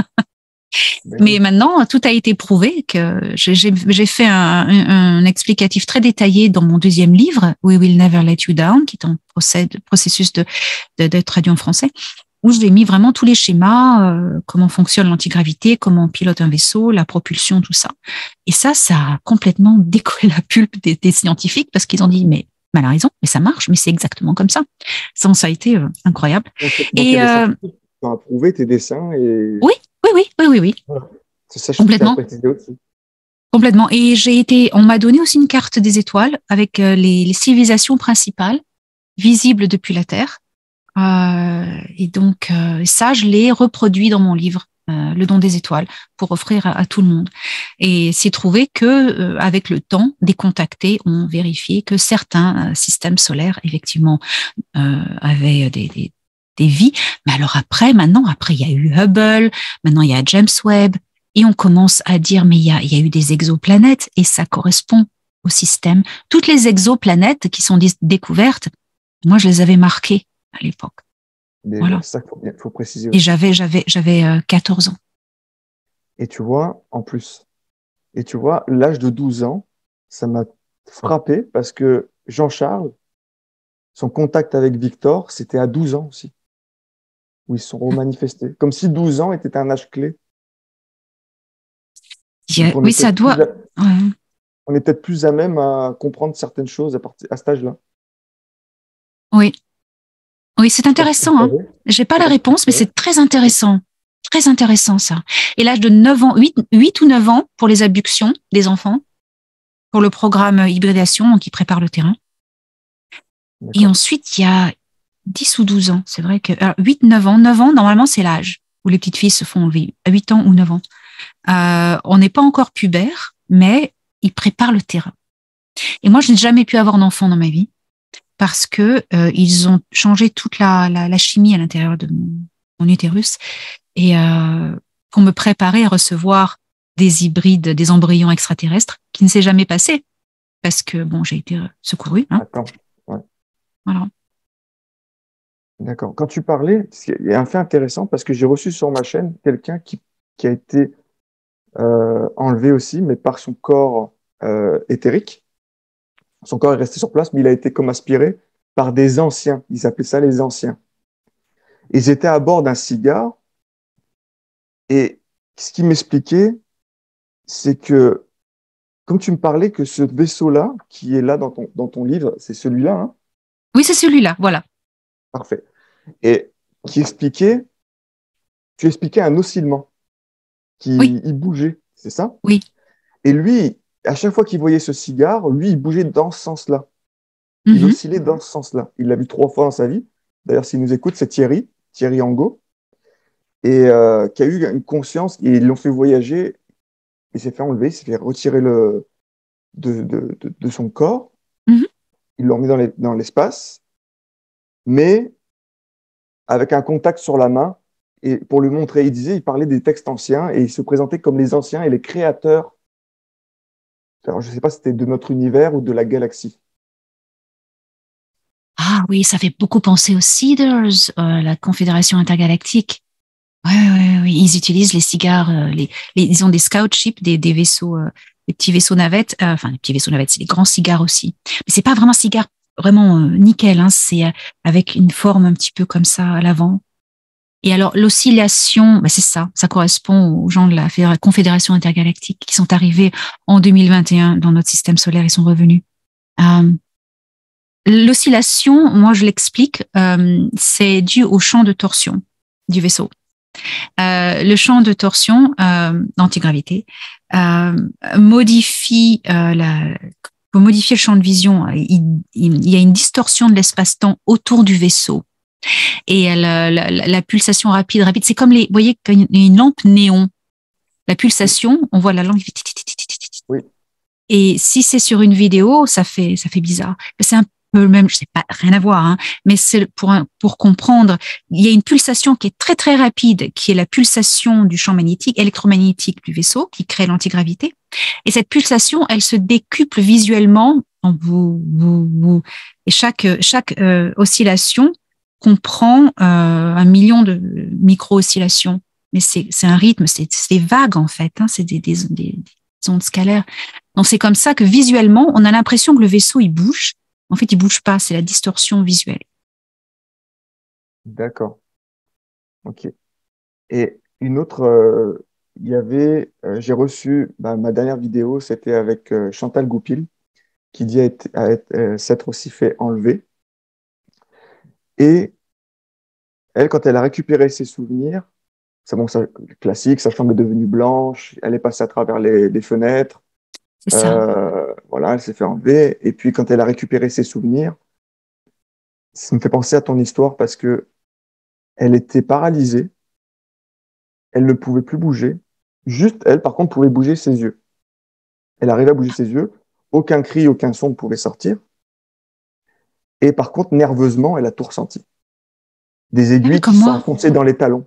Mais maintenant, tout a été prouvé que j'ai, j'ai fait un, un, un explicatif très détaillé dans mon deuxième livre, We Will Never Let You Down, qui est en procède, processus de, de, d'être traduit en français, où je l'ai mis vraiment tous les schémas, euh, comment fonctionne l'antigravité, comment on pilote un vaisseau, la propulsion, tout ça. Et ça, ça a complètement décollé la pulpe des, des scientifiques parce qu'ils ont dit, mais, mais elle a raison, mais ça marche, mais c'est exactement comme ça. Ça, ça a été euh, incroyable. Donc, donc et euh, tu as approuvé tes dessins et... Oui. Oui, oui, oui, oui, oui. Voilà. C'est ça, complètement. Aussi. Complètement. Et j'ai été, on m'a donné aussi une carte des étoiles avec euh, les, les civilisations principales visibles depuis la Terre. Euh, et donc, euh, ça, je l'ai reproduit dans mon livre, euh, Le don des étoiles, pour offrir à, à tout le monde. Et c'est trouvé que, euh, avec le temps, des contactés ont vérifié que certains euh, systèmes solaires, effectivement, euh, avaient des, des des vies. Mais alors après, maintenant, après, il y a eu Hubble, maintenant, il y a James Webb, et on commence à dire, mais il y a, il y a eu des exoplanètes, et ça correspond au système. Toutes les exoplanètes qui sont découvertes, moi, je les avais marquées à l'époque. Voilà. C'est ça qu'il faut, faut préciser aussi. Et j'avais, j'avais, j'avais euh, quatorze ans. Et tu vois, en plus, et tu vois, l'âge de douze ans, ça m'a frappé parce que Jean-Charles, son contact avec Victor, c'était à douze ans aussi, où ils se sont remanifestés. Comme si douze ans était un âge clé. Yeah, oui, ça doit. À, ouais. On est peut-être plus à même à comprendre certaines choses à, partir, à cet âge-là. Oui. Oui, c'est intéressant. Hein. J'ai pas la réponse, mais c'est très intéressant. Très intéressant, ça. Et l'âge de neuf ans, huit, huit ou neuf ans pour les abductions des enfants, pour le programme hybridation qui prépare le terrain. Et ensuite, il y a dix ou douze ans. C'est vrai que alors, huit, neuf ans. neuf ans, normalement, c'est l'âge où les petites filles se font enlever. À huit ans ou neuf ans. Euh, on n'est pas encore pubère, mais ils préparent le terrain. Et moi, je n'ai jamais pu avoir d'enfant dans ma vie parce que euh, ils ont changé toute la, la, la chimie à l'intérieur de mon, mon utérus. et euh, pour me préparer à recevoir des hybrides, des embryons extraterrestres, qui ne s'est jamais passé parce que bon, j'ai été secourue. Hein. Attends. Ouais. Voilà. D'accord. Quand tu parlais, il y a un fait intéressant parce que j'ai reçu sur ma chaîne quelqu'un qui, qui a été euh, enlevé aussi, mais par son corps euh, éthérique. Son corps est resté sur place, mais il a été comme aspiré par des anciens. Ils appelaient ça les anciens. Ils étaient à bord d'un cigare et ce qui m'expliquait, c'est que, comme tu me parlais que ce vaisseau-là, qui est là dans ton, dans ton livre, c'est celui-là, hein? Oui, c'est celui-là, voilà. Parfait. Et qui expliquait, tu expliquais un oscillement, Oui, qui il bougeait, c'est ça? oui. Et lui, à chaque fois qu'il voyait ce cigare, lui, il bougeait dans ce sens-là. Il Mhm. oscillait dans ce sens-là. Il l'a vu trois fois dans sa vie. D'ailleurs, s'il nous écoute, c'est Thierry, Thierry Angot, et euh, qui a eu une conscience, et ils l'ont fait voyager, il s'est fait enlever, il s'est fait retirer le, de, de, de, de son corps, Mhm. ils l'ont mis dans les- dans l'espace, mais avec un contact sur la main, et pour lui montrer, il disait, il parlait des textes anciens, et il se présentait comme les anciens et les créateurs. Alors, je ne sais pas si c'était de notre univers ou de la galaxie. Ah oui, ça fait beaucoup penser aux Seeders, euh, la Confédération intergalactique. Ouais, ouais, ouais, ils utilisent les cigares, euh, les, les, ils ont des scout ships, des, des vaisseaux, euh, des petits vaisseaux navettes, euh, enfin, des petits vaisseaux navettes, c'est des grands cigares aussi. Mais c'est pas vraiment cigare vraiment euh, nickel, hein, c'est euh, avec une forme un petit peu comme ça à l'avant. Et alors, l'oscillation, bah, c'est ça, ça correspond aux gens de la Confédération intergalactique qui sont arrivés en deux mille vingt et un dans notre système solaire, ils sont revenus. Euh, L'oscillation, moi je l'explique, euh, c'est dû au champ de torsion du vaisseau. Euh, le champ de torsion euh, antigravité euh, modifie euh, la, pour modifier le champ de vision. Il, il, il y a une distorsion de l'espace-temps autour du vaisseau et la, la, la pulsation rapide, rapide. C'est comme les, vous voyez, quand il y a une lampe néon, la Oui, pulsation, on voit la lampe. oui, Et si c'est sur une vidéo, ça fait, ça fait bizarre. C'est un peu le même, je sais pas, rien à voir, hein, mais c'est pour, un, pour comprendre, il y a une pulsation qui est très très rapide, qui est la pulsation du champ magnétique, électromagnétique du vaisseau, qui crée l'antigravité. Et cette pulsation, elle se décuple visuellement en bou, bou, bou. Et chaque, chaque euh, oscillation comprend euh, un million de micro-oscillations. Mais c'est, c'est un rythme, c'est, c'est vague en fait, hein, c'est des, des, des, des ondes scalaires. Donc c'est comme ça que visuellement, on a l'impression que le vaisseau il bouge. En fait, il bouge pas, c'est la distorsion visuelle. d'accord. Ok. Et une autre, euh, il y avait, euh, j'ai reçu, bah, ma dernière vidéo, c'était avec euh, Chantal Goupil, qui dit être- à être- euh, s'être aussi fait enlever. Et elle, quand elle a récupéré ses souvenirs, c'est bon, ça, classique, sa chambre est devenue blanche, elle est passée à travers les, les fenêtres, C'est ça. euh, voilà, elle s'est fait enlever. Et puis quand elle a récupéré ses souvenirs, ça me fait penser à ton histoire parce que elle était paralysée, elle ne pouvait plus bouger. Juste elle, par contre, pouvait bouger ses yeux. Elle arrivait à bouger ses yeux, aucun cri, aucun son ne pouvait sortir. Et par contre, nerveusement, elle a tout ressenti. Des Ah oui, aiguilles qui comme se sont moi. enfoncées dans les talons,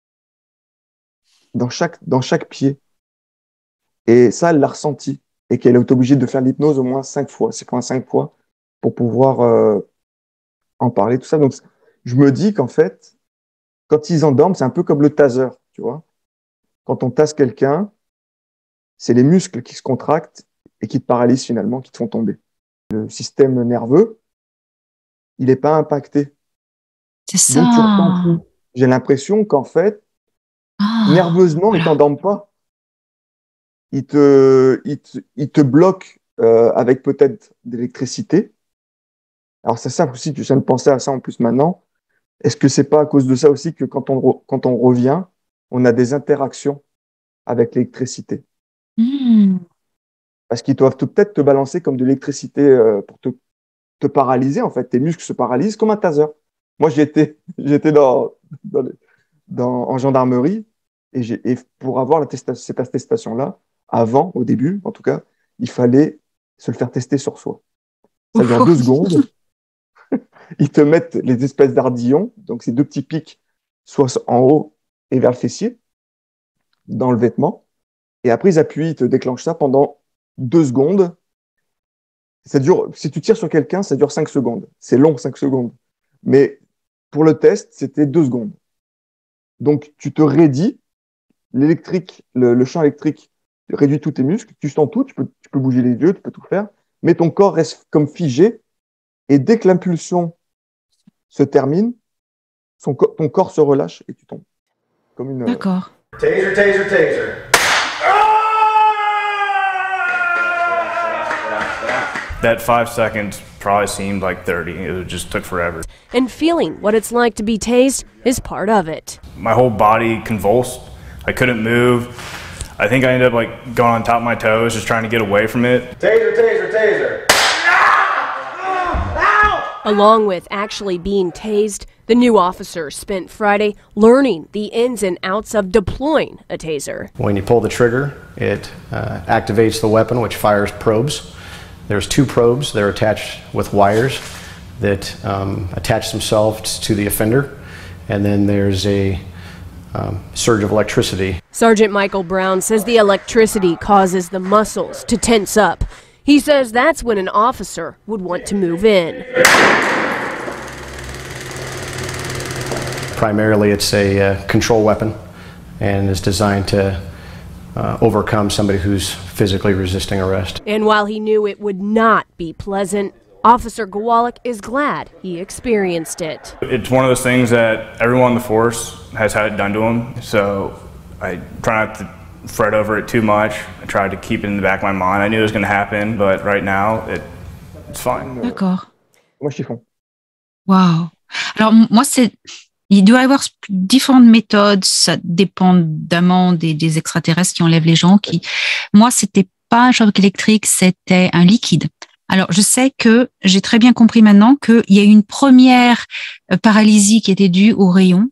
dans chaque, dans chaque pied. Et ça, elle l'a ressenti. Et qu'elle est obligée de faire l'hypnose au moins cinq fois, six fois cinq fois, pour pouvoir euh, en parler, tout ça. Donc, je me dis qu'en fait, quand ils endorment, c'est un peu comme le taser, tu vois. Quand on tasse quelqu'un, c'est les muscles qui se contractent et qui te paralysent finalement, qui te font tomber. Le système nerveux, il n'est pas impacté. C'est ça. Donc, tu ressens tout. J'ai l'impression qu'en fait, Ah, nerveusement, ils voilà. t'endorment pas. Ils te, ils te, ils te bloquent euh, avec peut-être d'électricité. Alors, c'est ça aussi, tu viens de penser à ça en plus maintenant. Est-ce que c'est pas à cause de ça aussi que quand on, re- quand on revient, on a des interactions avec l'électricité? Hmm. Parce qu'ils doivent te- peut-être te balancer comme de l'électricité euh, pour te, te paralyser, en fait. Tes muscles se paralysent comme un taser. Moi, j'étais, j'étais dans, dans, les- dans- en gendarmerie et, j'ai, et pour avoir l'attesta- cette attestation-là, avant, au début, en tout cas, il fallait se le faire tester sur soi. Ça dure deux secondes. Ils te mettent les espèces d'ardillons, donc ces deux petits pics, soit en haut et vers le fessier, dans le vêtement. Et après, ils appuient, ils te déclenchent ça pendant deux secondes. Ça dure, si tu tires sur quelqu'un, ça dure cinq secondes. C'est long, cinq secondes. Mais pour le test, c'était deux secondes. Donc, tu te raidis, l'électrique, le, le champ électrique réduit tous tes muscles, tu sens tout, tu peux, tu peux bouger les yeux, tu peux tout faire, mais ton corps reste comme figé. Et dès que l'impulsion se termine, son, ton corps se relâche et tu tombes. Comme une. D'accord. Taser, taser, taser. That five seconds probably seemed like thirty. It just took forever. And feeling what it's like to be tased is part of it. My whole body convulsed. I couldn't move. I think I ended up like going on top of my toes, just trying to get away from it. Taser, taser, taser. Along with actually being tased, the new officer spent Friday learning the ins and outs of deploying a taser. When you pull the trigger, it uh, activates the weapon, which fires probes. There's two probes that are attached with wires that um, attach themselves to the offender, and then there's a um, surge of electricity. Sergeant Michael Brown says the electricity causes the muscles to tense up. He says that's when an officer would want to move in. Primarily, it's a uh, control weapon and is designed to uh, overcome somebody who's physically resisting arrest. And while he knew it would not be pleasant, Officer Gawalik is glad he experienced it. It's one of those things that everyone in the force has had it done to them, so I try not to fret over it too much. I tried to keep it in the back of my mind. I knew it was going to happen, but right now, it, it's fine. D'accord. Moi, chiffon. Waouh. Alors, moi, c'est. Il doit y avoir différentes méthodes, ça dépendamment des, des extraterrestres qui enlèvent les gens. Qui, moi, c'était pas un choc électrique, c'était un liquide. Alors, je sais que j'ai très bien compris maintenant qu'il y a une première paralysie qui était due au rayon.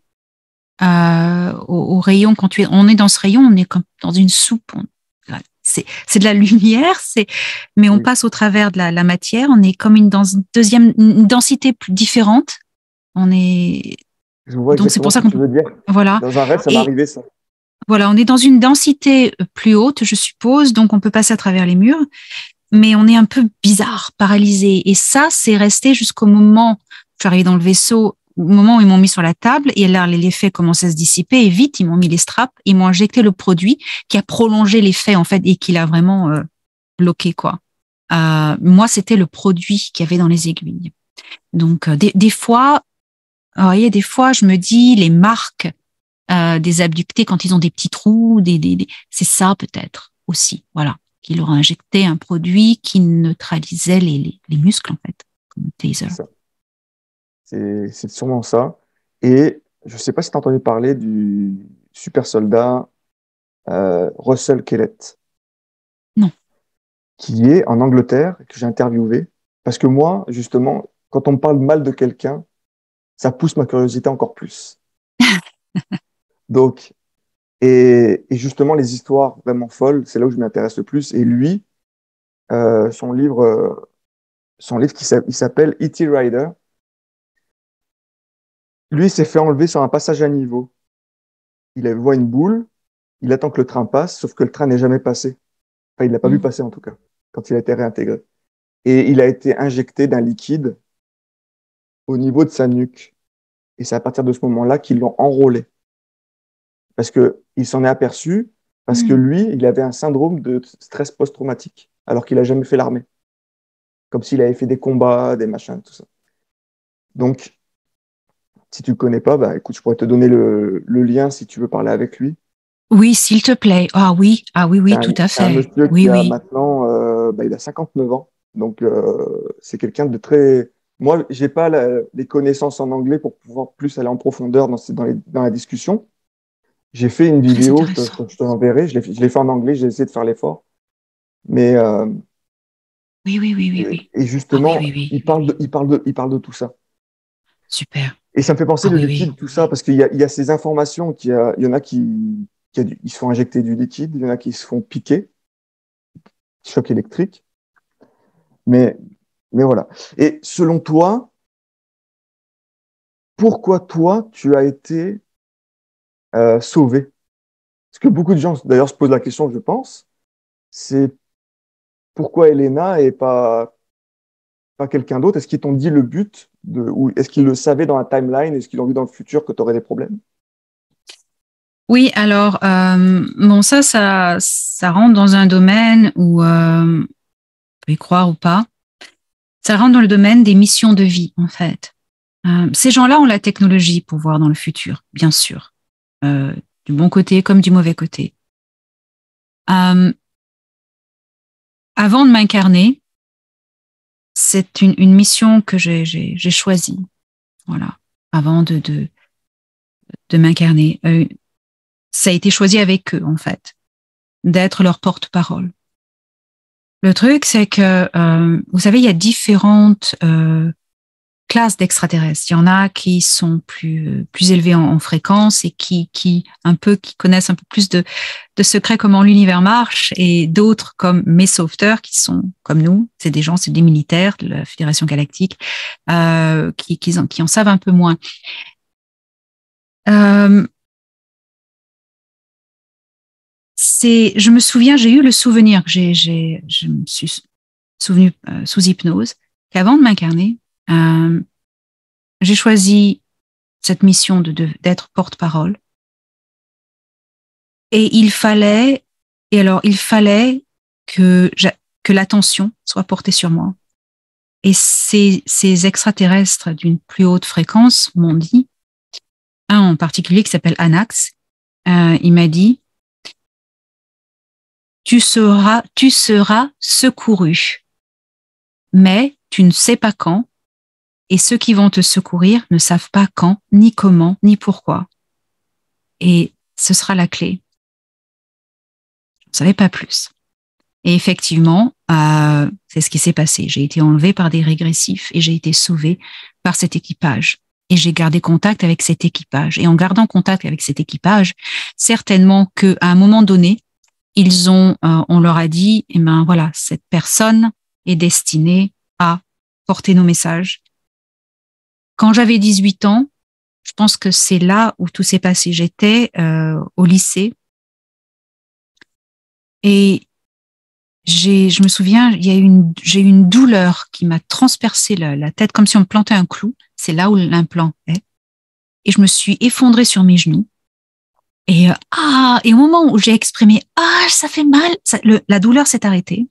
Euh, au, au rayon, quand tu es, on est dans ce rayon, on est comme dans une soupe. On, c'est, c'est de la lumière, c'est, mais on oui. passe au travers de la, la matière. On est comme une, dans une deuxième une densité plus différente. On est Je vois donc c'est pour ça qu'on veux dire. Voilà. Dans un rêve, ça m'est arrivé ça. Voilà, on est dans une densité plus haute, je suppose, donc on peut passer à travers les murs, mais on est un peu bizarre, paralysé. Et ça, c'est resté jusqu'au moment, je suis arrivée dans le vaisseau, au moment où ils m'ont mis sur la table, et là, l'effet commençait à se dissiper, et vite, ils m'ont mis les straps, ils m'ont injecté le produit qui a prolongé l'effet, en fait, et qui l'a vraiment euh, bloqué, quoi. Euh, moi, c'était le produit qu'il y avait dans les aiguilles. Donc, euh, des, des fois, vous voyez, des fois, je me dis, les marques euh, des abductés, quand ils ont des petits trous, des, des, des, c'est ça peut-être aussi, voilà, qui leur a injecté un produit qui neutralisait les, les, les muscles, en fait, comme un taser. C'est ça. C'est, c'est sûrement ça. Et je ne sais pas si tu as entendu parler du super soldat euh, Russell Kellett. Non. Qui est en Angleterre, que j'ai interviewé. Parce que moi, justement, quand on me parle mal de quelqu'un, ça pousse ma curiosité encore plus. Donc, et, et justement, les histoires vraiment folles, c'est là où je m'intéresse le plus. Et lui, euh, son livre, euh, son livre qui il s'appelle E T Rider. Lui, il s'est fait enlever sur un passage à niveau. Il voit une boule, il attend que le train passe, sauf que le train n'est jamais passé. Enfin, il l'a pas mmh. vu passer en tout cas, quand il a été réintégré. Et il a été injecté d'un liquide au niveau de sa nuque. Et c'est à partir de ce moment-là qu'ils l'ont enrôlé. Parce qu'il s'en est aperçu, parce mmh. que lui, il avait un syndrome de stress post-traumatique, alors qu'il n'a jamais fait l'armée. Comme s'il avait fait des combats, des machins, tout ça. Donc, si tu ne le connais pas, bah, écoute, je pourrais te donner le, le lien si tu veux parler avec lui. Oui, s'il te plaît. Ah oui, ah oui, oui, un, tout à fait. C'est un monsieur oui, qui oui. a maintenant, euh, bah, il a cinquante-neuf ans. Donc, euh, c'est quelqu'un de très... Moi, je n'ai pas la, les connaissances en anglais pour pouvoir plus aller en profondeur dans, dans, les, dans la discussion. J'ai fait une vidéo, je te, je te l'enverrai. Je l'ai, je l'ai fait en anglais, j'ai essayé de faire l'effort. Mais... Euh, oui, oui, oui, oui, oui. Et, et justement, ah, oui, oui, oui, il, parle de, il, parle de, il parle de tout ça. Super. Et ça me fait penser ah, le oui, liquide, oui. tout ça, parce qu'il y a, il y a ces informations, qu'il y, a, il y en a qui, qui a du, ils se font injecter du liquide, il y en a qui se font piquer, choc électrique. Mais, mais voilà. Et selon toi, pourquoi toi, tu as été euh, sauver? Parce que beaucoup de gens, d'ailleurs, se posent la question, je pense, c'est pourquoi Elena et pas, pas quelqu'un d'autre? Est-ce qu'ils t'ont dit le but de, ou est-ce qu'ils le savaient dans la timeline? Est-ce qu'ils ont vu dans le futur que tu aurais des problèmes? Oui, alors, euh, bon, ça, ça, ça rentre dans un domaine où, euh, on peut y croire ou pas, ça rentre dans le domaine des missions de vie, en fait. Euh, ces gens-là ont la technologie pour voir dans le futur, bien sûr, euh, du bon côté comme du mauvais côté. Euh, avant de m'incarner, c'est une, une mission que j'ai, j'ai, j'ai choisie, voilà, avant de, de, de m'incarner. Euh, ça a été choisi avec eux, en fait, d'être leur porte-parole. Le truc, c'est que, euh, vous savez, il y a différentes euh, classes d'extraterrestres. Il y en a qui sont plus plus élevés en, en fréquence et qui qui un peu qui connaissent un peu plus de de secrets comment l'univers marche, et d'autres comme mes sauveteurs qui sont comme nous, c'est des gens, c'est des militaires de la Fédération Galactique euh, qui qui en, qui en savent un peu moins. Euh, c'est, je me souviens, j'ai eu le souvenir que j'ai j'ai je me suis souvenu euh, sous hypnose qu'avant de m'incarner, euh, j'ai choisi cette mission de, de d'être porte-parole. Et il fallait, et alors il fallait que j'a- que l'attention soit portée sur moi. Et ces ces extraterrestres d'une plus haute fréquence m'ont dit, un en particulier qui s'appelle Anax, euh, il m'a dit, tu seras tu seras secouru, mais tu ne sais pas quand. Et ceux qui vont te secourir ne savent pas quand, ni comment, ni pourquoi. Et ce sera la clé. Je ne savais pas plus. Et effectivement, euh, c'est ce qui s'est passé. J'ai été enlevée par des régressifs et j'ai été sauvée par cet équipage. Et j'ai gardé contact avec cet équipage. Et en gardant contact avec cet équipage, certainement qu'à un moment donné, ils ont, euh, on leur a dit, eh ben voilà, cette personne est destinée à porter nos messages. Quand j'avais dix-huit ans, je pense que c'est là où tout s'est passé. J'étais euh, au lycée et j'ai, je me souviens, il y a eu une, j'ai eu une douleur qui m'a transpercé la, la tête comme si on me plantait un clou. C'est là où l'implant est. Et je me suis effondrée sur mes genoux. Et euh, ah, et au moment où j'ai exprimé ah, ça fait mal, ça, le, la douleur s'est arrêtée.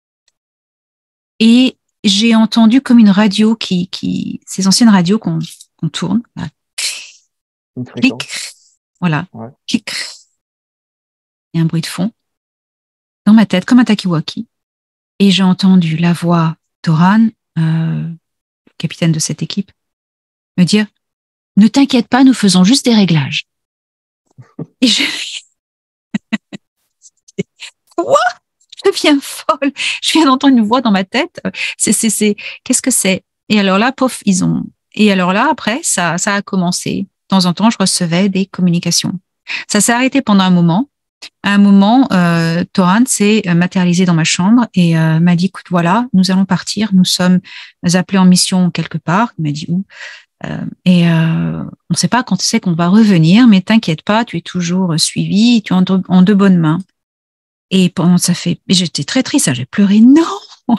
Et j'ai entendu comme une radio qui, qui, ces anciennes radios qu'on, qu'on tourne, là, Une clic, fréquence. voilà, Ouais. clic. Il y a un bruit de fond dans ma tête, comme un takiwaki. Et j'ai entendu la voix d'Oran, euh, le capitaine de cette équipe, me dire « Ne t'inquiète pas, nous faisons juste des réglages. » Et je... Quoi? Je deviens folle. Je viens d'entendre une voix dans ma tête. C'est, c'est, c'est... Qu'est-ce que c'est? Et alors là, pof, ils ont... Et alors là, après, ça, ça a commencé. De temps en temps, je recevais des communications. Ça s'est arrêté pendant un moment. À un moment, euh, Toran s'est matérialisé dans ma chambre et euh, m'a dit, écoute, voilà, nous allons partir. Nous sommes appelés en mission quelque part. Il m'a dit où? Euh, et euh, on ne sait pas quand c'est qu'on va revenir, mais t'inquiète pas, tu es toujours suivi, tu es en de, en de bonnes mains. Et pendant ça fait, et j'étais très triste, j'ai pleuré, non, non.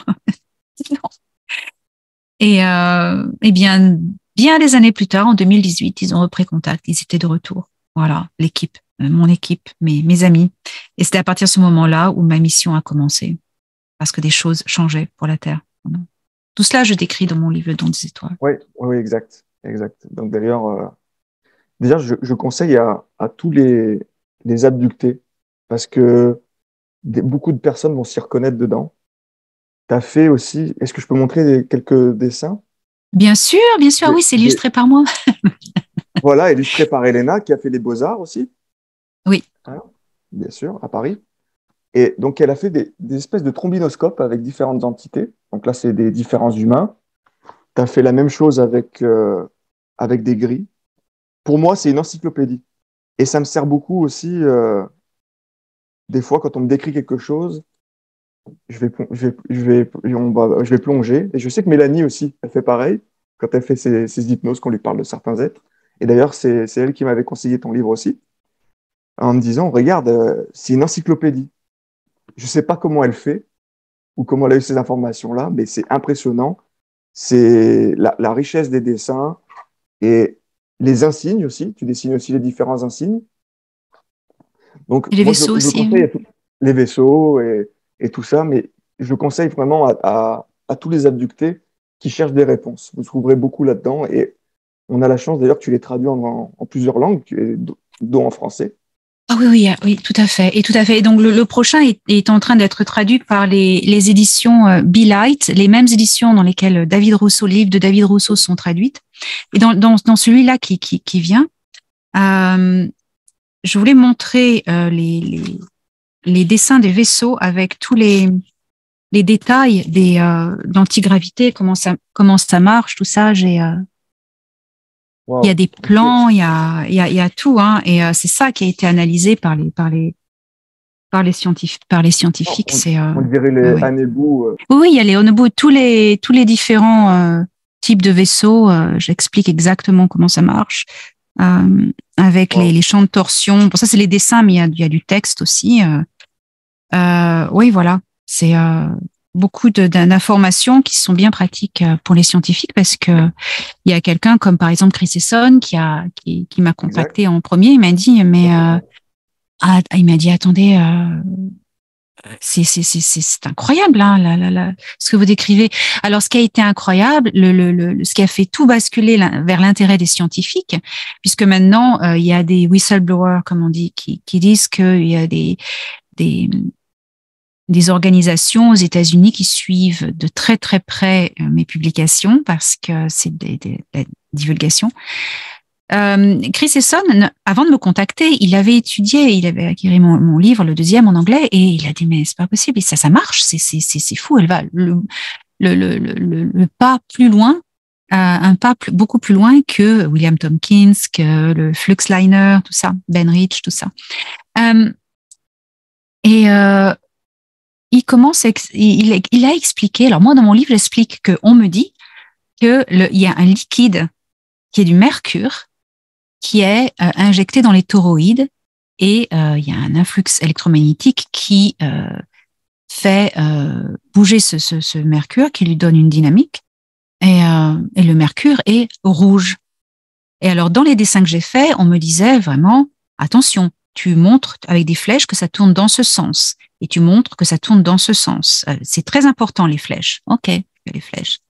Et, euh, et bien, bien des années plus tard, en deux mille dix-huit, ils ont repris contact, ils étaient de retour. Voilà, l'équipe, mon équipe, mes, mes amis. Et c'était à partir de ce moment-là où ma mission a commencé, parce que des choses changeaient pour la Terre. Tout cela, je décris dans mon livre Le Don des étoiles. Oui, oui, exact, exact. Donc d'ailleurs, euh, déjà, je, je conseille à, à tous les, les abductés, parce que des, beaucoup de personnes vont s'y reconnaître dedans. Tu as fait aussi, est-ce que je peux montrer des, quelques dessins? Bien sûr, bien sûr, Des- oui, c'est des- illustré par moi. Voilà, illustré par Elena, qui a fait les Beaux-Arts aussi. Oui. Hein, bien sûr, à Paris. Et donc, elle a fait des, des espèces de trombinoscopes avec différentes entités. Donc là, c'est des différents humains. Tu as fait la même chose avec, euh, avec des grilles. Pour moi, c'est une encyclopédie. Et ça me sert beaucoup aussi, euh, des fois, quand on me décrit quelque chose, je vais, plon- je vais, je vais, on va- je vais plonger. Et je sais que Mélanie aussi, elle fait pareil quand elle fait ses, ses hypnoses, qu'on lui parle de certains êtres. Et d'ailleurs, c'est c'est elle qui m'avait conseillé ton livre aussi. en me disant, regarde, euh, c'est une encyclopédie. Je sais pas comment elle fait ou comment elle a eu ces informations-là, mais c'est impressionnant. C'est la, la richesse des dessins et les insignes aussi. Tu dessines aussi les différents insignes. Donc, Et les moi, je, vaisseaux je aussi. conseille hein. à tous les vaisseaux et, et tout ça, mais je conseille vraiment à, à, à tous les abductés qui cherchent des réponses. Vous trouverez beaucoup là-dedans et on a la chance d'ailleurs que tu les traduis en, en, en plusieurs langues, et dont en français. Ah oui, oui, ah, oui, tout à fait. Et tout à fait. Et donc le, le prochain est, est en train d'être traduit par les, les éditions euh, Be Light, les mêmes éditions dans lesquelles David Rousseau, les livres de David Rousseau sont traduites. Et dans, dans, dans celui-là qui, qui, qui vient, euh, je voulais montrer euh, les, les, les dessins des vaisseaux avec tous les, les détails des euh, d'antigravité, comment ça, comment ça marche, tout ça. J'ai euh, Wow. Il y a des plans, il y a, il y a, il y a tout, hein, et euh, c'est ça qui a été analysé par les, par les, par les scientifiques, par les scientifiques. On, c'est, euh, on dirait les oui. Hanebu. Euh, oui, oui, il y a les Onobu, tous les, tous les différents euh, types de vaisseaux. Euh, j'explique exactement comment ça marche, euh, avec wow. les, les champs de torsion. Bon, ça, c'est les dessins, mais il y a, il y a du texte aussi. Euh, euh, oui, voilà, c'est euh, beaucoup de, d'informations qui sont bien pratiques pour les scientifiques parce que il y a quelqu'un comme par exemple Chris Esson qui a qui, qui m'a contacté exact. En premier. Il m'a dit mais euh, ah, il m'a dit attendez euh, c'est c'est c'est c'est incroyable hein, là, là, là, ce que vous décrivez. Alors ce qui a été incroyable, le, le, le ce qui a fait tout basculer vers l'intérêt des scientifiques, puisque maintenant euh, il y a des whistleblowers comme on dit qui qui disent qu'il y a des des des organisations aux États-Unis qui suivent de très très près mes publications parce que c'est des, des, de la divulgation. Euh, Chris Esson, avant de me contacter, il avait étudié, il avait acquis mon, mon livre, le deuxième en anglais, et il a dit mais c'est pas possible, et ça ça marche, c'est c'est c'est c'est fou, elle va le le le le, le pas plus loin, euh, un pas plus, beaucoup plus loin que William Tompkins, que le Fluxliner, tout ça, Ben Rich, tout ça. Euh, et euh, il commence, il, il a expliqué, alors moi dans mon livre j'explique qu'on me dit que le, il y a un liquide qui est du mercure qui est euh, injecté dans les toroïdes et euh, il y a un influx électromagnétique qui euh, fait euh, bouger ce, ce, ce mercure, qui lui donne une dynamique et, euh, et le mercure est rouge. Et alors dans les dessins que j'ai faits, on me disait vraiment attention, tu montres avec des flèches que ça tourne dans ce sens. Et tu montres que ça tourne dans ce sens. Euh, c'est très important, les flèches. OK, les flèches.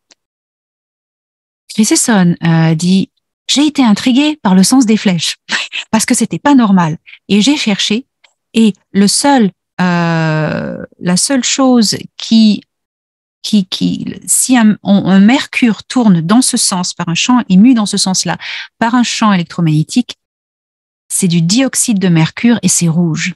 Chris Esson euh, dit, j'ai été intriguée par le sens des flèches, parce que c'était pas normal. Et j'ai cherché, et le seul, euh, la seule chose qui, qui, qui si un, un mercure tourne dans ce sens, par un champ ému dans ce sens-là, par un champ électromagnétique, c'est du dioxyde de mercure et c'est rouge.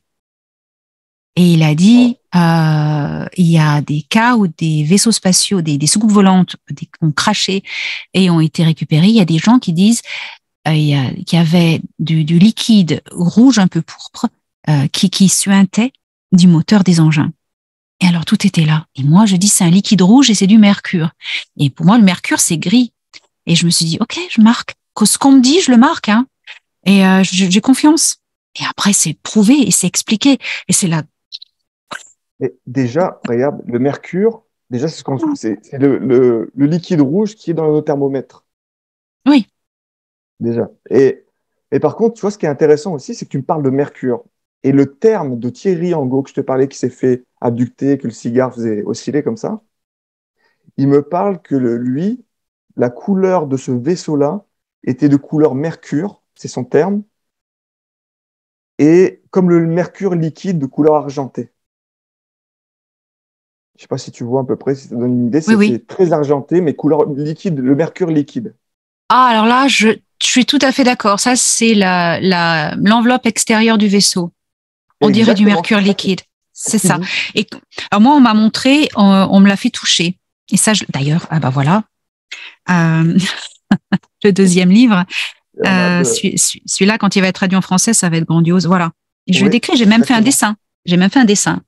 Et il a dit, euh, il y a des cas où des vaisseaux spatiaux, des, des soucoupes volantes des, ont craché et ont été récupérés. Il y a des gens qui disent euh, il y a, qu'il y avait du, du liquide rouge un peu pourpre euh, qui, qui suintait du moteur des engins. Et alors tout était là. Et moi, je dis c'est un liquide rouge et c'est du mercure. Et pour moi, le mercure, c'est gris. Et je me suis dit, OK, je marque. Ce qu'on me dit, je le marque. Hein. Et euh, j'ai confiance. Et après, c'est prouvé et c'est expliqué. Et c'est là. Et déjà, regarde, le mercure, déjà, c'est, ce qu'on, c'est, c'est le, le, le liquide rouge qui est dans le thermomètre. Oui. Déjà. Et, et par contre, tu vois, ce qui est intéressant aussi, c'est que tu me parles de mercure. Et le terme de Thierry Angot que je te parlais, qui s'est fait abducter, que le cigare faisait osciller comme ça, il me parle que le, lui, la couleur de ce vaisseau-là était de couleur mercure, c'est son terme, et comme le mercure liquide de couleur argentée. Je ne sais pas si tu vois à peu près, si ça donne une idée, c'est, oui, oui. c'est très argenté, mais couleur liquide, le mercure liquide. Ah, alors là, je, je suis tout à fait d'accord. Ça, c'est la, la, l'enveloppe extérieure du vaisseau. On Exactement. Dirait du mercure liquide. C'est ça. Et alors moi, on m'a montré, on, on me l'a fait toucher. Et ça, je, d'ailleurs, ah bah voilà, euh, le deuxième livre, euh, celui, celui-là, quand il va être traduit en français, ça va être grandiose. Voilà. Et je oui, le décris. J'ai même exactement. fait un dessin. J'ai même fait un dessin.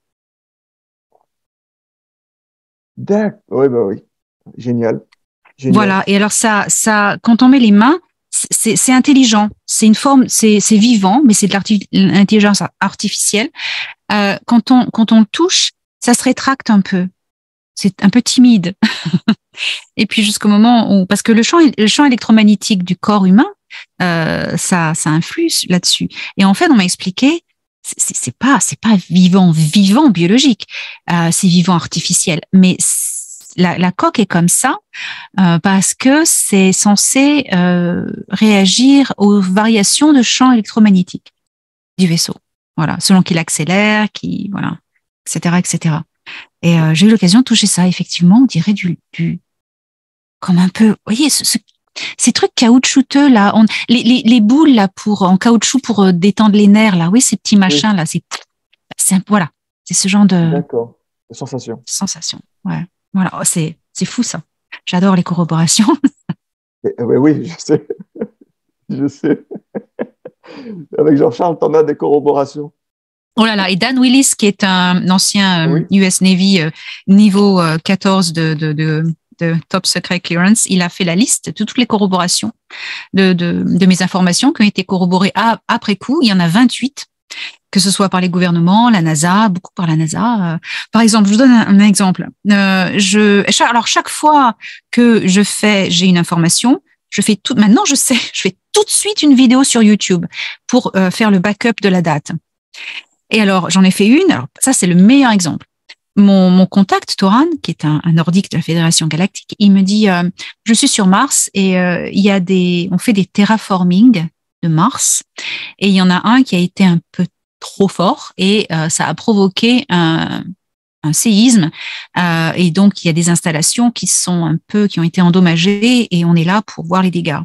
D'accord. Oui, bah oui. Génial. Génial. Voilà. Et alors ça, ça, quand on met les mains, c'est, c'est intelligent, c'est une forme, c'est, c'est vivant, mais c'est de l'arti- l'intelligence artificielle. Euh, quand on quand on le touche, ça se rétracte un peu. C'est un peu timide. Et puis jusqu'au moment où, parce que le champ, le champ électromagnétique du corps humain, euh, ça, ça influe là-dessus. Et en fait, on m'a expliqué, c'est, c'est pas, c'est pas vivant, vivant biologique, euh, c'est vivant artificiel. Mais la, la coque est comme ça euh, parce que c'est censé euh, réagir aux variations de champ électromagnétique du vaisseau. Voilà, selon qu'il accélère, qui, voilà, et cetera, et cetera. Et euh, j'ai eu l'occasion de toucher ça. Effectivement, on dirait du, du, comme un peu, vous voyez, ce, ce, ces trucs caoutchouteux là, on, les, les, les boules là pour en caoutchouc pour euh, détendre les nerfs là, oui, ces petits machins oui. là, c'est, c'est, voilà, c'est ce genre de, d'accord, de sensation. Sensation, ouais, voilà, oh, c'est, c'est fou ça. J'adore les corroborations. Et, oui, oui, je sais, je sais. Avec Jean-Charles, t'en as des corroborations. Oh là là, et Dan Willis, qui est un ancien oui. U S Navy euh, niveau euh, quatorze de, de, de, de Top Secret Clearance, il a fait la liste de toutes les corroborations de, de, de mes informations qui ont été corroborées à, après coup. Il y en a vingt-huit, que ce soit par les gouvernements, la NASA, beaucoup par la NASA. Par exemple, je vous donne un, un exemple. Euh, je, alors, chaque fois que je fais, j'ai une information, je fais tout, maintenant je sais, je fais tout de suite une vidéo sur YouTube pour euh, faire le backup de la date. Et alors, j'en ai fait une. Alors, ça, c'est le meilleur exemple. Mon, mon contact, Toran, qui est un, un nordique de la Fédération Galactique, il me dit, euh, je suis sur Mars et euh, il y a des, on fait des terraforming de Mars et il y en a un qui a été un peu trop fort et euh, ça a provoqué un, un séisme euh, et donc il y a des installations qui sont un peu, qui ont été endommagées et on est là pour voir les dégâts.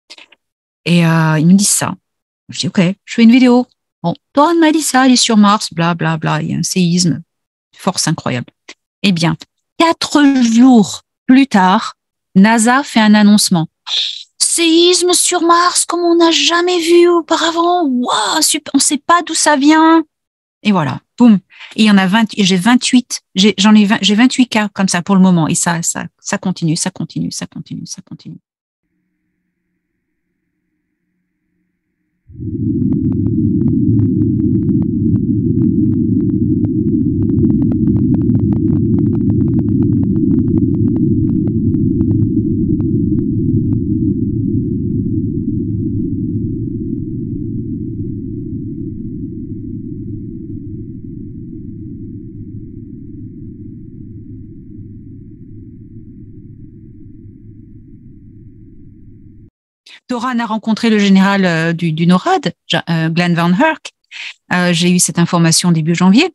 Et euh, il me dit ça. Je dis, OK, je fais une vidéo. Bon, Toran m'a dit ça, il est sur Mars, bla, bla, bla, il y a un séisme, force incroyable. Eh bien, quatre jours plus tard, NASA fait un annoncement. Séisme sur Mars comme on n'a jamais vu auparavant. Waouh, super, on ne sait pas d'où ça vient. Et voilà, boum. Et il y en a vingt, j'ai vingt-huit, j'ai, j'en ai vingt, j'ai vingt-huit cas comme ça pour le moment. Et ça, ça, ça continue, ça continue, ça continue, ça continue. Toran a rencontré le général euh, du, du NORAD, euh, Glenn Van Herk. Euh, j'ai eu cette information début janvier.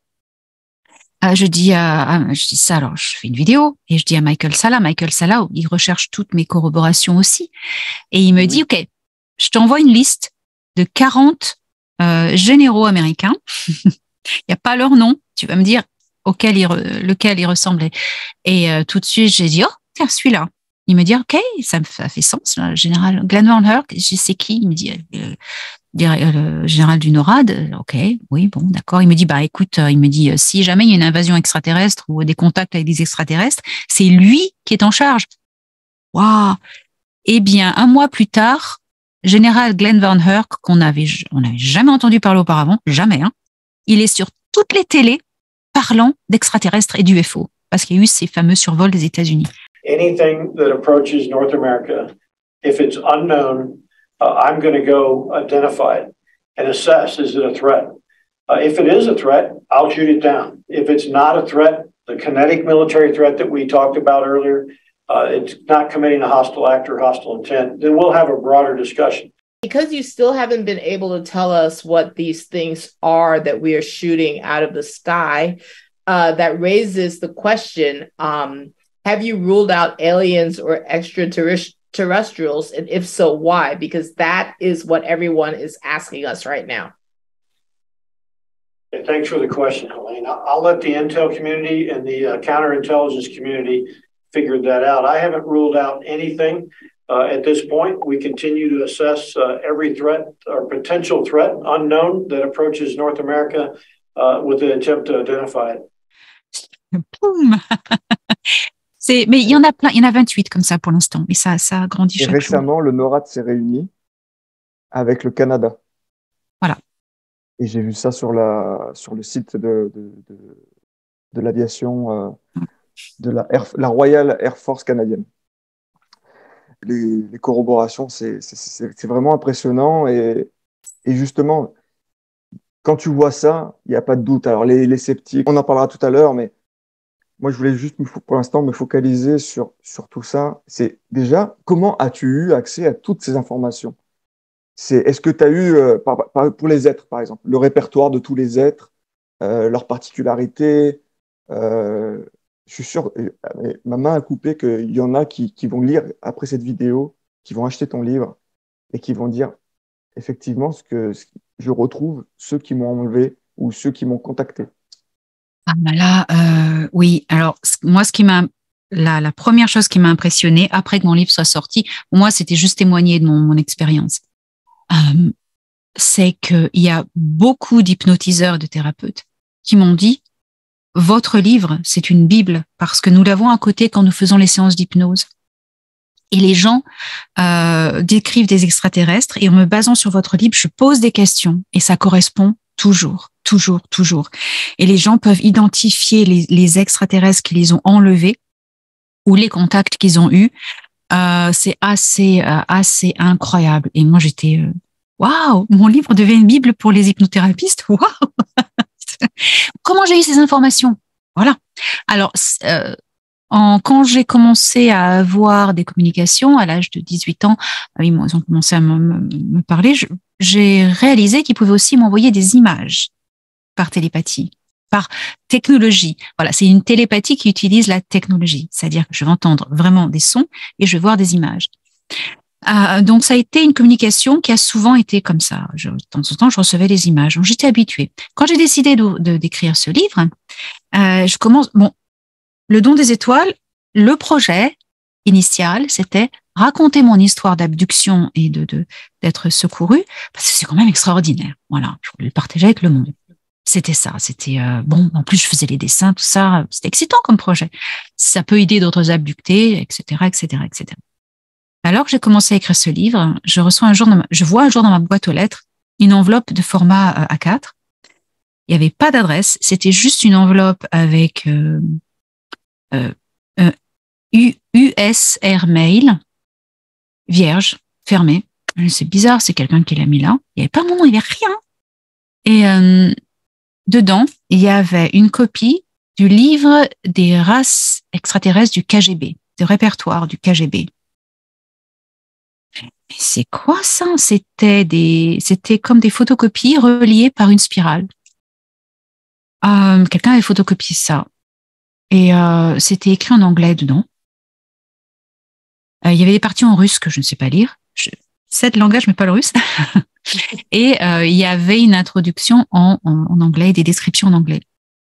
Euh, je dis à, je dis ça, alors je fais une vidéo et je dis à Michael Salla, Michael Salla, il recherche toutes mes corroborations aussi. Et il me oui. dit, OK, je t'envoie une liste de quarante euh, généraux américains. Il n'y a pas leur nom. Tu vas me dire auquel il, lequel il ressemblait. Et euh, tout de suite, j'ai dit, oh, tiens, celui-là. Il me dit, OK, ça me ça fait sens, là, le général Glenn Van Herk, je sais qui. Il me dit, euh, le général du NORAD, OK, oui, bon, d'accord. Il me dit, bah, écoute, il me dit, si jamais il y a une invasion extraterrestre ou des contacts avec des extraterrestres, c'est lui qui est en charge. Waouh! Eh bien, un mois plus tard, général Glenn Van Herk, qu'on avait, on n'avait jamais entendu parler auparavant, jamais, hein, il est sur toutes les télés parlant d'extraterrestres et d'U F O, parce qu'il y a eu ces fameux survols des États-Unis. Anything that approaches North America, if it's unknown, uh, I'm going to go identify it and assess, is it a threat? Uh, if it is a threat, I'll shoot it down. If it's not a threat, the kinetic military threat that we talked about earlier, uh, it's not committing a hostile act or hostile intent, then we'll have a broader discussion. Because you still haven't been able to tell us what these things are that we are shooting out of the sky, uh, that raises the question, um, have you ruled out aliens or extraterrestrials? And if so, why? Because that is what everyone is asking us right now. Okay, thanks for the question, Helene. I'll let the intel community and the uh, counterintelligence community figure that out. I haven't ruled out anything uh, at this point. We continue to assess uh, every threat or potential threat unknown that approaches North America uh, with the attempt to identify it. Boum. C'est, mais il y en a plein, il y en a vingt-huit comme ça pour l'instant, mais ça, ça grandit chaque jour. Et récemment, le NORAD s'est réuni avec le Canada. Voilà. Et j'ai vu ça sur, la, sur le site de, de, de, de l'aviation, euh, de la, Air, la Royal Air Force canadienne. Les, les corroborations, c'est, c'est, c'est, c'est vraiment impressionnant. Et, et justement, quand tu vois ça, il n'y a pas de doute. Alors, les, les sceptiques, on en parlera tout à l'heure, mais moi, je voulais juste, pour l'instant, me focaliser sur, sur tout ça. C'est déjà, comment as-tu eu accès à toutes ces informations? C'est, est-ce que tu as eu, euh, par, par, pour les êtres, par exemple, le répertoire de tous les êtres, euh, leurs particularités? euh, Je suis sûr, euh, ma main a coupé qu'il y en a qui, qui vont lire après cette vidéo, qui vont acheter ton livre et qui vont dire, effectivement, ce que ce, je retrouve ceux qui m'ont enlevé ou ceux qui m'ont contacté. Ah ben là, euh, oui. Alors moi, ce qui m'a, la, la première chose qui m'a impressionnée après que mon livre soit sorti, moi, c'était juste témoigner de mon, mon expérience. Euh, c'est qu'il y a beaucoup d'hypnotiseurs, de thérapeutes qui m'ont dit, votre livre, c'est une Bible parce que nous l'avons à côté quand nous faisons les séances d'hypnose. Et les gens euh, décrivent des extraterrestres et en me basant sur votre livre, je pose des questions et ça correspond toujours, toujours, toujours. Et les gens peuvent identifier les, les extraterrestres qui les ont enlevés ou les contacts qu'ils ont eus. Euh, c'est assez, euh, assez incroyable. Et moi, j'étais, euh, waouh, mon livre devient une Bible pour les hypnothérapistes. Waouh. Comment j'ai eu ces informations? Voilà. Alors, euh, en, quand j'ai commencé à avoir des communications à l'âge de dix-huit ans, ils ont commencé à me, me, me parler, je, j'ai réalisé qu'ils pouvaient aussi m'envoyer des images par télépathie, par technologie. Voilà, c'est une télépathie qui utilise la technologie, c'est-à-dire que je vais entendre vraiment des sons et je vais voir des images. Euh, donc, ça a été une communication qui a souvent été comme ça. Je, de temps en temps, je recevais des images. Donc, j'étais habituée. Quand j'ai décidé de, de, d'écrire ce livre, euh, je commence. Bon, le don des étoiles, le projet initial, c'était raconter mon histoire d'abduction et de, de d'être secourue, parce que c'est quand même extraordinaire. Voilà, je voulais le partager avec le monde. C'était ça. C'était euh, bon. En plus, je faisais les dessins, tout ça. C'était excitant comme projet. Ça peut aider d'autres abductés, et cetera, et cetera, et cetera. Alors que j'ai commencé à écrire ce livre, je reçois un jour, dans ma, je vois un jour dans ma boîte aux lettres une enveloppe de format A quatre. Il n'y avait pas d'adresse, c'était juste une enveloppe avec euh, euh, euh, U S R mail, vierge, fermée. C'est bizarre, c'est quelqu'un qui l'a mis là. Il n'y avait pas mon nom, il n'y avait rien. Et euh, dedans, il y avait une copie du livre des races extraterrestres du K G B, du répertoire du K G B. Mais c'est quoi ça? C'était des, c'était comme des photocopies reliées par une spirale. Euh, quelqu'un avait photocopié ça. Et euh, c'était écrit en anglais dedans. Euh, il y avait des parties en russe que je ne sais pas lire. Je sais le langage, mais pas le russe. Et euh, il y avait une introduction en, en, en anglais, des descriptions en anglais.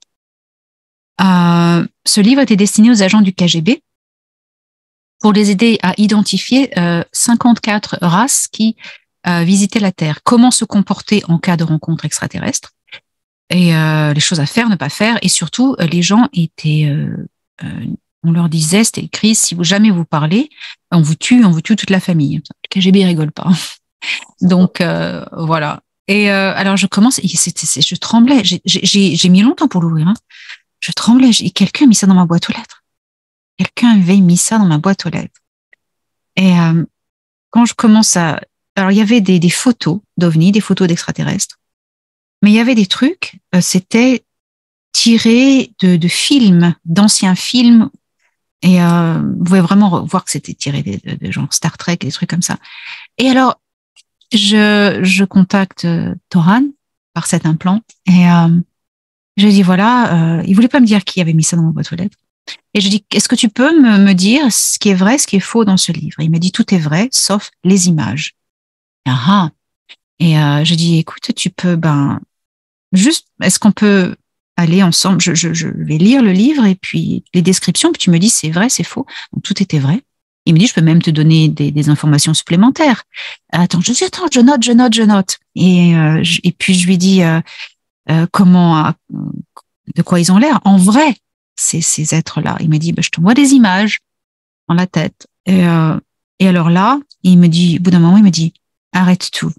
Euh, ce livre était destiné aux agents du K G B pour les aider à identifier euh, cinquante-quatre races qui euh, visitaient la Terre. Comment se comporter en cas de rencontre extraterrestre et euh, les choses à faire, ne pas faire. Et surtout, euh, les gens étaient... Euh, euh, on leur disait, c'était écrit, si vous jamais vous parlez, on vous tue, on vous tue toute la famille. Le K G B rigole pas. Donc, euh, voilà. Et euh, alors, je commence, et c'était, c'est, je tremblais. J'ai, j'ai, j'ai mis longtemps pour l'ouvrir. Hein. Je tremblais. Et quelqu'un a mis ça dans ma boîte aux lettres. Quelqu'un avait mis ça dans ma boîte aux lettres. Et euh, quand je commence à... Alors, il y avait des, des photos d'ovnis, des photos d'extraterrestres. Mais il y avait des trucs, euh, c'était tiré de, de films, d'anciens films. Et euh, vous pouvez vraiment voir que c'était tiré de, de, de genre Star Trek et des trucs comme ça. Et alors, je, je contacte euh, Toran par cet implant. Et euh, je dis, voilà, euh, il voulait pas me dire qui avait mis ça dans ma boîte aux lettres. Et je dis, est-ce que tu peux me, me dire ce qui est vrai, ce qui est faux dans ce livre? Il m'a dit, tout est vrai, sauf les images. Ah ah. Et euh, je dis, écoute, tu peux, ben, juste, est-ce qu'on peut aller ensemble? Je, je, je vais lire le livre et puis les descriptions, puis tu me dis, c'est vrai, c'est faux. Donc, tout était vrai. Il me dit, je peux même te donner des, des informations supplémentaires. Attends, je dis, attends, je note, je note, je note. Et, euh, je, et puis, je lui dis, euh, euh, comment, euh, de quoi ils ont l'air en vrai. Ces, ces êtres-là. Il me dit, bah, je t'envoie des images dans la tête. Et, euh, et alors là, il me dit, au bout d'un moment, il me dit, arrête tout.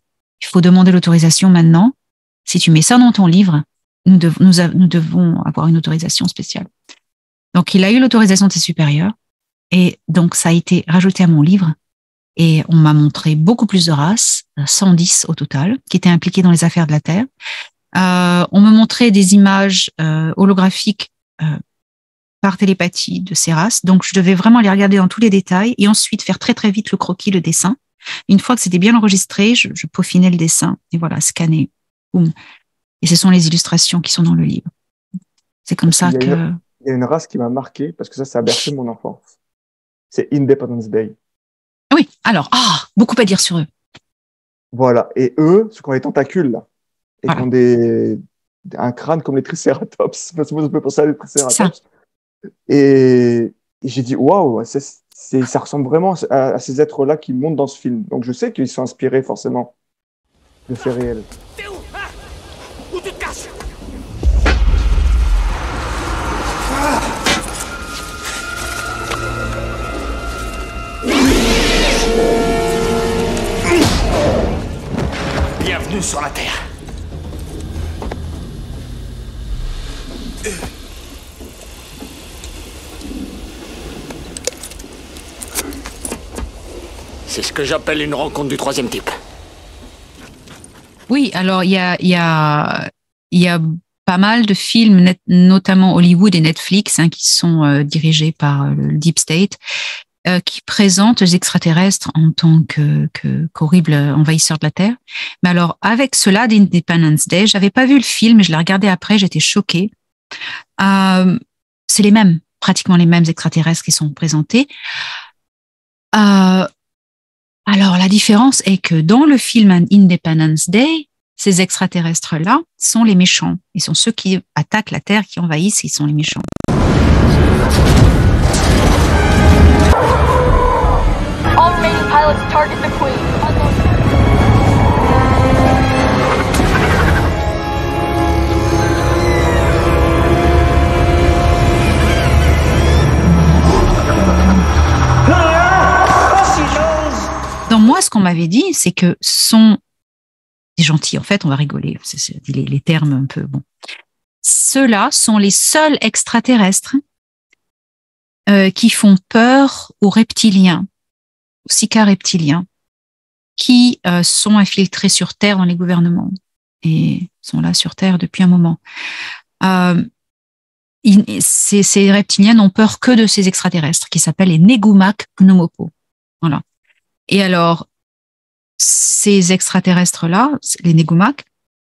il faut demander l'autorisation maintenant. Si tu mets ça dans ton livre, nous, dev, nous, a, nous devons avoir une autorisation spéciale. Donc, il a eu l'autorisation de ses supérieurs et donc ça a été rajouté à mon livre et on m'a montré beaucoup plus de races, cent dix au total, qui étaient impliquées dans les affaires de la Terre. Euh, on me montrait des images euh, holographiques euh, par télépathie de ces races. Donc, je devais vraiment les regarder dans tous les détails et ensuite faire très, très vite le croquis, le dessin. Une fois que c'était bien enregistré, je, je peaufinais le dessin et voilà, scanner. Boum. Et ce sont les illustrations qui sont dans le livre. C'est comme ça il que... Une, il y a une race qui m'a marqué parce que ça, ça a bercé mon enfance. C'est Independence Day. Oui, alors, ah, beaucoup à dire sur eux. Voilà. Et eux, ceux qui ont les tentacules, là, et Voilà. qui ont des, un crâne comme les tricératops. Parce que moi, je peux penser à des tricératops. Et, et j'ai dit, waouh, ça ressemble vraiment à, à ces êtres-là qui montent dans ce film. Donc, je sais qu'ils sont inspirés forcément de faits réels. T'es où, hein? Où tu te caches? Bienvenue sur la Terre. C'est ce que j'appelle une rencontre du troisième type. Oui, alors il y a, y, a, y a pas mal de films, net, notamment Hollywood et Netflix, hein, qui sont euh, dirigés par euh, le Deep State, euh, qui présentent les extraterrestres en tant que, que, qu'horribles envahisseurs de la Terre. Mais alors, avec cela d'Independence Day, j'avais pas vu le film, je l'ai regardé après, j'étais choquée. Euh, c'est les mêmes, pratiquement les mêmes extraterrestres qui sont présentés. Euh, Alors, la différence est que dans le film Independence Day, ces extraterrestres-là sont les méchants. Ils sont ceux qui attaquent la Terre, qui envahissent, ils sont les méchants. All remaining pilots target the Queen. Donc moi, ce qu'on m'avait dit, c'est que sont des gentils. En fait, on va rigoler. C'est, c'est les, les termes un peu bon. Ceux-là sont les seuls extraterrestres euh, qui font peur aux reptiliens, aux sicars reptiliens, qui euh, sont infiltrés sur Terre dans les gouvernements et sont là sur Terre depuis un moment. Euh, ils, ces, ces reptiliens n'ont peur que de ces extraterrestres qui s'appellent les Negumac Gnomopo. Voilà. Et alors, ces extraterrestres-là, les Negumac,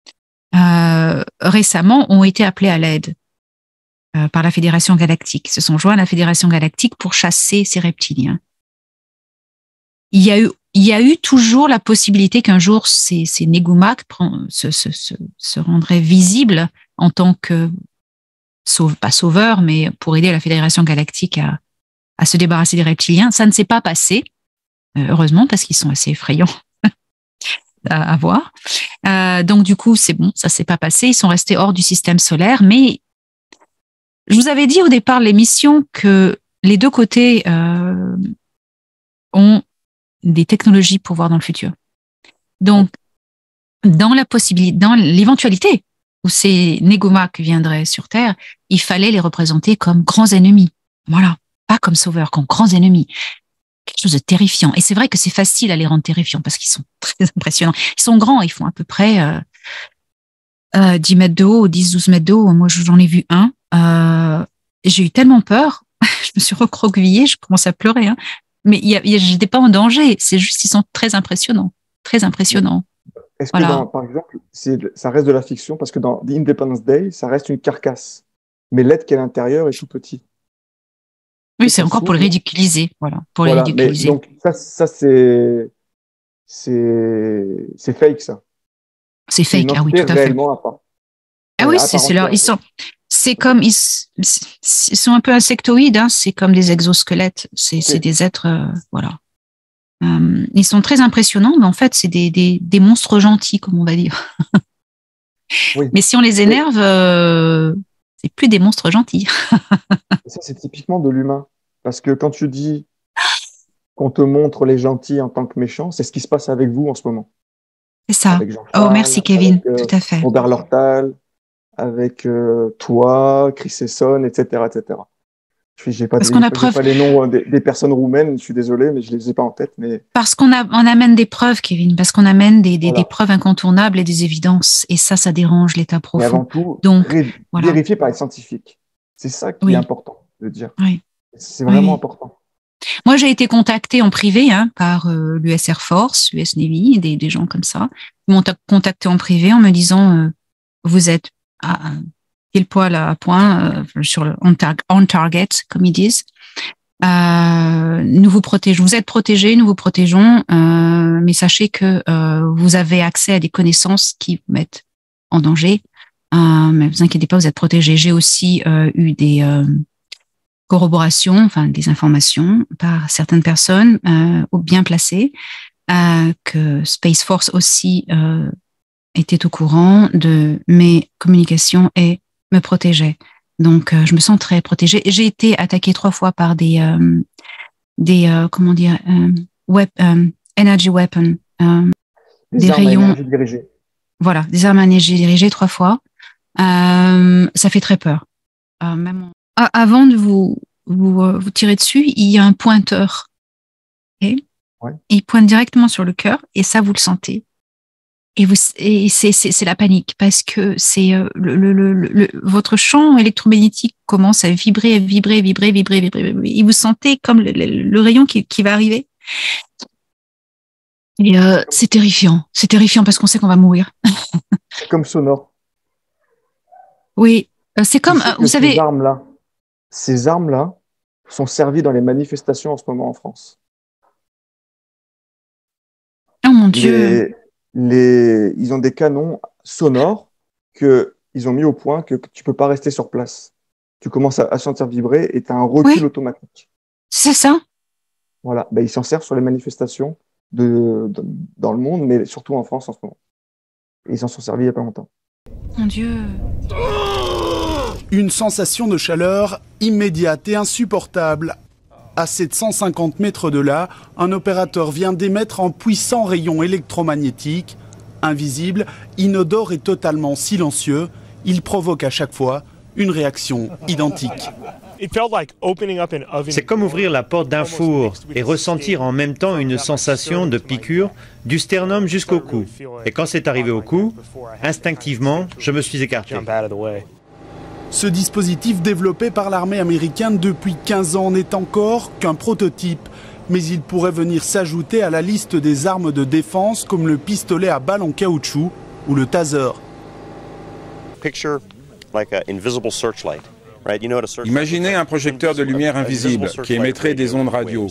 euh, récemment ont été appelés à l'aide euh, par la Fédération Galactique. Ils se sont joints à la Fédération Galactique pour chasser ces reptiliens. Il y a eu, il y a eu toujours la possibilité qu'un jour ces, ces Negumac se, se, se, se rendraient visibles en tant que, sauve, pas sauveurs, mais pour aider la Fédération Galactique à, à se débarrasser des reptiliens. Ça ne s'est pas passé. Heureusement, parce qu'ils sont assez effrayants à, à voir. Euh, donc, du coup, c'est bon, ça s'est pas passé. Ils sont restés hors du système solaire. Mais je vous avais dit au départ de l'émission que les deux côtés euh, ont des technologies pour voir dans le futur. Donc, dans la possibilité, dans l'éventualité où ces Negumac viendraient sur Terre, il fallait les représenter comme grands ennemis. Voilà, pas comme sauveurs, comme grands ennemis. Quelque chose de terrifiant. Et c'est vrai que c'est facile à les rendre terrifiants parce qu'ils sont très impressionnants. Ils sont grands, ils font à peu près euh, euh, dix mètres de haut, dix douze mètres de haut. Moi, j'en ai vu un. Euh, j'ai eu tellement peur, je me suis recroquevillée, je commence à pleurer. Hein. Mais y a, y a, j'étais pas en danger, c'est juste qu'ils sont très impressionnants. Très impressionnants. Est-ce voilà. que, dans, par exemple, c'est, ça reste de la fiction parce que dans The Independence Day, ça reste une carcasse. Mais l'être qui est à l'intérieur est tout petit. Oui, c'est encore pour le ridiculiser, voilà, pour voilà, le ridiculiser. Mais donc ça, ça c'est, c'est, c'est fake ça. C'est fake, c'est ah oui, tout à fait. À part. Ah oui, c'est, c'est leur, ils sont, c'est comme ils, ils sont un peu insectoïdes, hein, c'est comme des exosquelettes, c'est, okay. c'est des êtres, euh, voilà. Euh, ils sont très impressionnants, mais en fait, c'est des, des, des monstres gentils, comme on va dire. Oui. Mais si on les énerve, euh, c'est plus des monstres gentils. Ça, c'est typiquement de l'humain. Parce que quand tu dis qu'on te montre les gentils en tant que méchants, c'est ce qui se passe avec vous en ce moment. C'est ça. Avec Jean Oh, Charles, merci Kevin, avec, euh, tout à fait. Robert Lortal, avec euh, toi, Chris Esson, et cetera, et cetera. Je n'ai pas, Parce des- qu'on a j'ai preuve, pas les noms euh, des, des personnes roumaines, je suis désolé, mais je les ai pas en tête. Mais parce qu'on a, on amène des preuves, Kevin, parce qu'on amène des, des, voilà. des preuves incontournables et des évidences. Et ça, ça dérange l'État Et profond. avant tout, Donc, ré- voilà. vérifié par les scientifiques. C'est ça qui Oui. est important de dire. Oui. C'est vraiment Oui. important. Moi, j'ai été contactée en privé hein, par euh, l'U S Air Force, l'U S Navy, des, des gens comme ça. Ils m'ont contacté en privé en me disant euh, vous êtes à, à pile poil à point euh, sur le on, tar on target, comme ils disent. Euh, nous vous protégeons, vous êtes protégés, nous vous protégeons, euh, mais sachez que euh, vous avez accès à des connaissances qui vous mettent en danger. Euh, mais vous inquiétez pas, vous êtes protégés. J'ai aussi euh, eu des euh, corroborations, enfin des informations par certaines personnes euh, bien placées, euh, que Space Force aussi euh, était au courant de mes communications et me protégeait. Donc, euh, je me sens très protégée. J'ai été attaquée trois fois par des, euh, des euh, comment dire, euh, web, euh, energy weapons, euh, Des, des armes à rayons, énergie dirigée. voilà, des armes à énergie dirigées trois fois. Euh, ça fait très peur. Euh, même en- Ah, avant de vous vous, euh, vous tirer dessus, il y a un pointeur. Okay. Ouais. Il pointe directement sur le cœur et ça, vous le sentez. Et, vous, et c'est, c'est, c'est la panique parce que c'est euh, le, le, le, le, votre champ électromagnétique commence à vibrer, vibrer, vibrer, vibrer, vibrer, vibrer. Et vous sentez comme le, le, le rayon qui, qui va arriver. Et euh, c'est terrifiant. C'est terrifiant parce qu'on sait qu'on va mourir. C'est comme sonore. Oui, euh, c'est comme, euh, vous ces savez. Armes-là, ces armes-là sont servies dans les manifestations en ce moment en France. Oh mon Dieu. Les, les, ils ont des canons sonores qu'ils ont mis au point que, que tu peux pas rester sur place. Tu commences à, à sentir vibrer et tu as un recul Oui. automatique. C'est ça. Voilà, ben, ils s'en servent sur les manifestations de, de, dans le monde, mais surtout en France en ce moment. Et ils s'en sont servis il n'y a pas longtemps. Mon Dieu. Une sensation de chaleur immédiate et insupportable. À sept cent cinquante mètres de là, un opérateur vient d'émettre un puissant rayon électromagnétique. Invisible, inodore et totalement silencieux, il provoque à chaque fois une réaction identique. C'est comme ouvrir la porte d'un four et ressentir en même temps une sensation de piqûre du sternum jusqu'au cou. Et quand c'est arrivé au cou, instinctivement, je me suis écarté. Ce dispositif développé par l'armée américaine depuis quinze ans n'est encore qu'un prototype, mais il pourrait venir s'ajouter à la liste des armes de défense comme le pistolet à balles en caoutchouc ou le taser. Imaginez un projecteur de lumière invisible qui émettrait des ondes radio.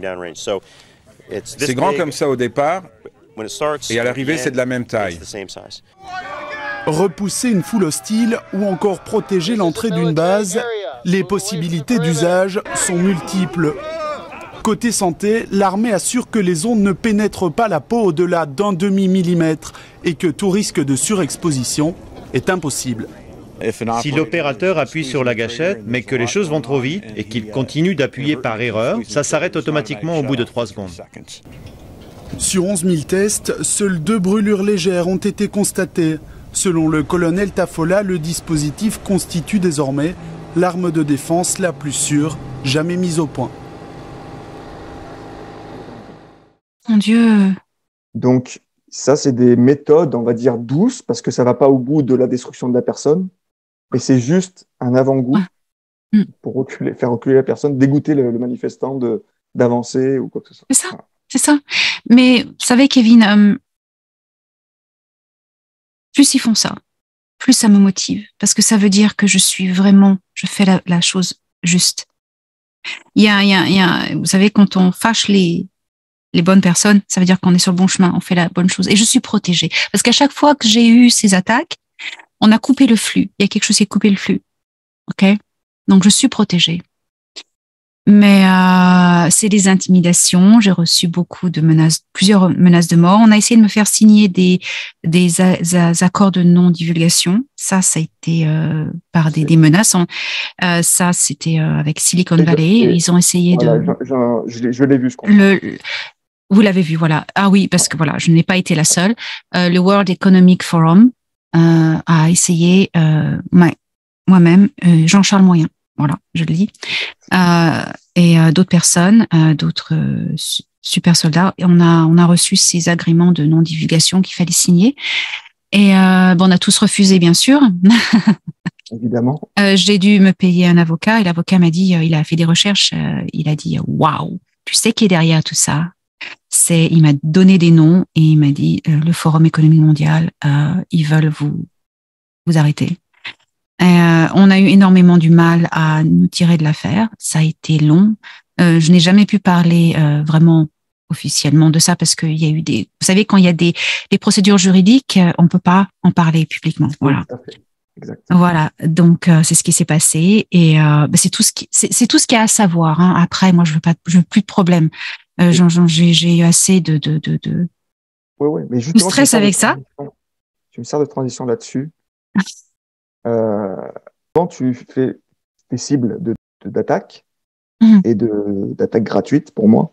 C'est grand comme ça au départ, et à l'arrivée c'est de la même taille. Repousser une foule hostile ou encore protéger l'entrée d'une base, les possibilités d'usage sont multiples. Côté santé, l'armée assure que les ondes ne pénètrent pas la peau au-delà d'un demi-millimètre et que tout risque de surexposition est impossible. Si l'opérateur appuie sur la gâchette, mais que les choses vont trop vite et qu'il continue d'appuyer par erreur, ça s'arrête automatiquement au bout de trois secondes. Sur onze mille tests, seules deux brûlures légères ont été constatées. Selon le colonel Tafola, le dispositif constitue désormais l'arme de défense la plus sûre jamais mise au point. Mon Dieu. Donc, ça, c'est des méthodes, on va dire, douces, parce que ça ne va pas au bout de la destruction de la personne, mais c'est juste un avant-goût ouais. pour reculer, faire reculer la personne, dégoûter le, le manifestant de, d'avancer ou quoi que ce soit. C'est ça, voilà. C'est ça. Mais vous savez, Kevin, euh, plus ils font ça, plus ça me motive, parce que ça veut dire que je suis vraiment, je fais la, la chose juste. Il y a, il y a, il y a, vous savez, quand on fâche les les bonnes personnes, ça veut dire qu'on est sur le bon chemin, on fait la bonne chose. Et je suis protégée. Parce qu'à chaque fois que j'ai eu ces attaques, on a coupé le flux. Il y a quelque chose qui a coupé le flux. OK? Donc, je suis protégée. Mais euh, c'est des intimidations. J'ai reçu beaucoup de menaces, plusieurs menaces de mort. On a essayé de me faire signer des, des, a, des accords de non-divulgation. Ça, ça a été euh, par des, des menaces. Euh, ça, c'était euh, avec Silicon Valley. Ils ont essayé voilà, de... Je, je, je, l'ai, je l'ai vu, ce qu'on le, Vous l'avez vu, voilà. Ah oui, parce que voilà, je n'ai pas été la seule. Euh, le World Economic Forum euh, a essayé, euh, moi-même, euh, Jean-Charles Moyen, voilà, je le dis, euh, et euh, d'autres personnes, euh, d'autres euh, super soldats. Et on a, on a reçu ces agréments de non-divulgation qu'il fallait signer. Et euh, bon, on a tous refusé, bien sûr. Évidemment. Euh, j'ai dû me payer un avocat et l'avocat m'a dit, euh, il a fait des recherches, euh, il a dit, waouh, tu sais qui est derrière tout ça? C'est, il m'a donné des noms et il m'a dit, euh, le Forum économique mondial, euh, ils veulent vous, vous arrêter. Euh, on a eu énormément du mal à nous tirer de l'affaire. Ça a été long. Euh, je n'ai jamais pu parler euh, vraiment officiellement de ça parce qu'il y a eu des, vous savez, quand il y a des, des procédures juridiques, on ne peut pas en parler publiquement. Voilà. Exactement. Voilà. Donc euh, c'est ce qui s'est passé et euh, bah, c'est tout ce qui, c'est, c'est tout ce qu'il y a à savoir. Hein. Après, moi, je veux pas, je veux plus de problème. Euh, j'en, j'en, j'ai, j'ai eu assez de, de, de, de, ouais, ouais, mais justement, de stress avec ça. Tu me sers de transition là-dessus. euh, quand tu fais des cibles de, de, d'attaque mmh. et de, d'attaque gratuite pour moi,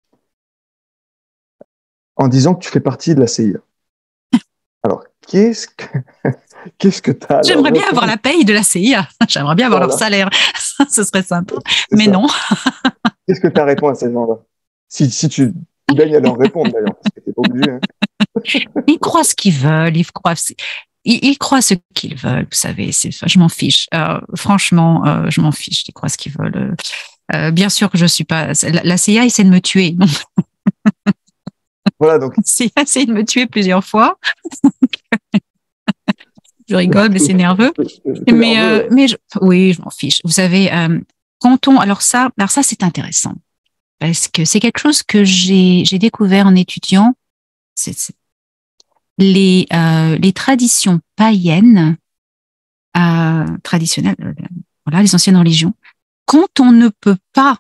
en disant que tu fais partie de la C I A. Alors, qu'est-ce que qu'est-ce que t'as? J'aimerais bien avoir la paye de la C I A. J'aimerais bien avoir voilà. leur salaire. Ça, ce serait simple. C'est mais ça. Non. Qu'est-ce que tu as à répondre à ces gens-là? Si, si tu daignes à leur répondre, d'ailleurs, parce que t'es pas obligé. Hein. Ils croient ce qu'ils veulent. Ils croient, ils, ils croient ce qu'ils veulent. Vous savez, c'est, je m'en fiche. Euh, franchement, euh, je m'en fiche. Ils croient ce qu'ils veulent. Euh, bien sûr que je suis pas. La, la C I A essaie de me tuer. Donc. Voilà, donc. C'est essayé de me tuer plusieurs fois. Je rigole, mais c'est nerveux. C'est mais, nerveux, euh, ouais. mais je, oui, je m'en fiche. Vous savez, euh, quand on, alors ça, alors ça, c'est intéressant parce que c'est quelque chose que j'ai, j'ai découvert en étudiant. C'est, c'est les, euh, les traditions païennes, euh, traditionnelles, euh, voilà, les anciennes religions. Quand on ne peut pas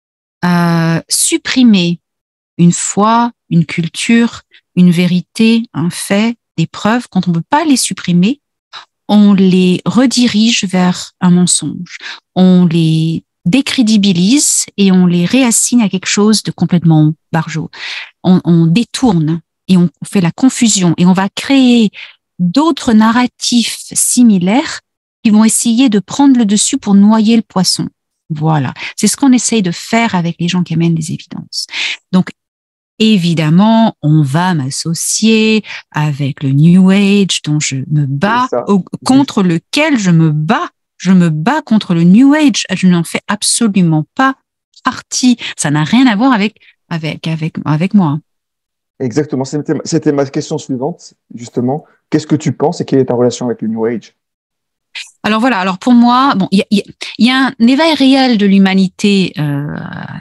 euh, supprimer une foi, une culture, une vérité, un fait, des preuves, quand on ne peut pas les supprimer, on les redirige vers un mensonge. On les décrédibilise et on les réassigne à quelque chose de complètement barjot. On, on détourne et on fait la confusion et on va créer d'autres narratifs similaires qui vont essayer de prendre le dessus pour noyer le poisson. Voilà. C'est ce qu'on essaye de faire avec les gens qui amènent des évidences. Donc, évidemment, on va m'associer avec le New Age dont je me bats, au, contre lequel je me bats. Je me bats contre le New Age. Je n'en fais absolument pas partie. Ça n'a rien à voir avec, avec, avec, avec moi. Exactement. C'était, c'était ma question suivante, justement. Qu'est-ce que tu penses et quelle est ta relation avec le New Age? Alors voilà. Alors pour moi, bon, il y, y, y a un éveil réel de l'humanité, euh,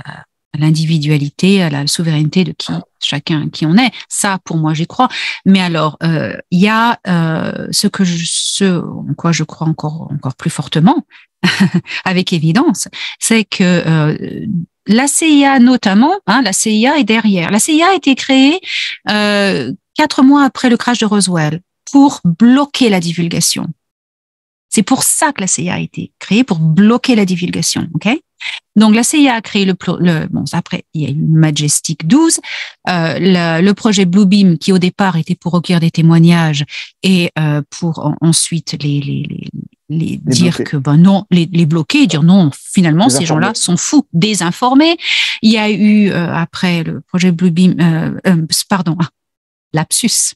à l'individualité, à la souveraineté de qui chacun qui on est. Ça, pour moi, j'y crois. Mais alors, il euh, y a euh, ce que je, ce en quoi je crois encore encore plus fortement, avec évidence, c'est que euh, la C I A notamment, hein, la C I A est derrière. La C I A a été créée euh, quatre mois après le crash de Roswell pour bloquer la divulgation. C'est pour ça que la C I A a été créée, pour bloquer la divulgation, ok? Donc la C I A a créé le, le bon après il y a eu Majestic douze, euh, le, le projet Bluebeam qui au départ était pour recueillir des témoignages et euh, pour en, ensuite les les les, les, les dire bloquer. que ben non les les bloquer et dire non finalement ces gens-là sont fous, désinformés. Il y a eu euh, après le projet Bluebeam euh, euh, pardon lapsus.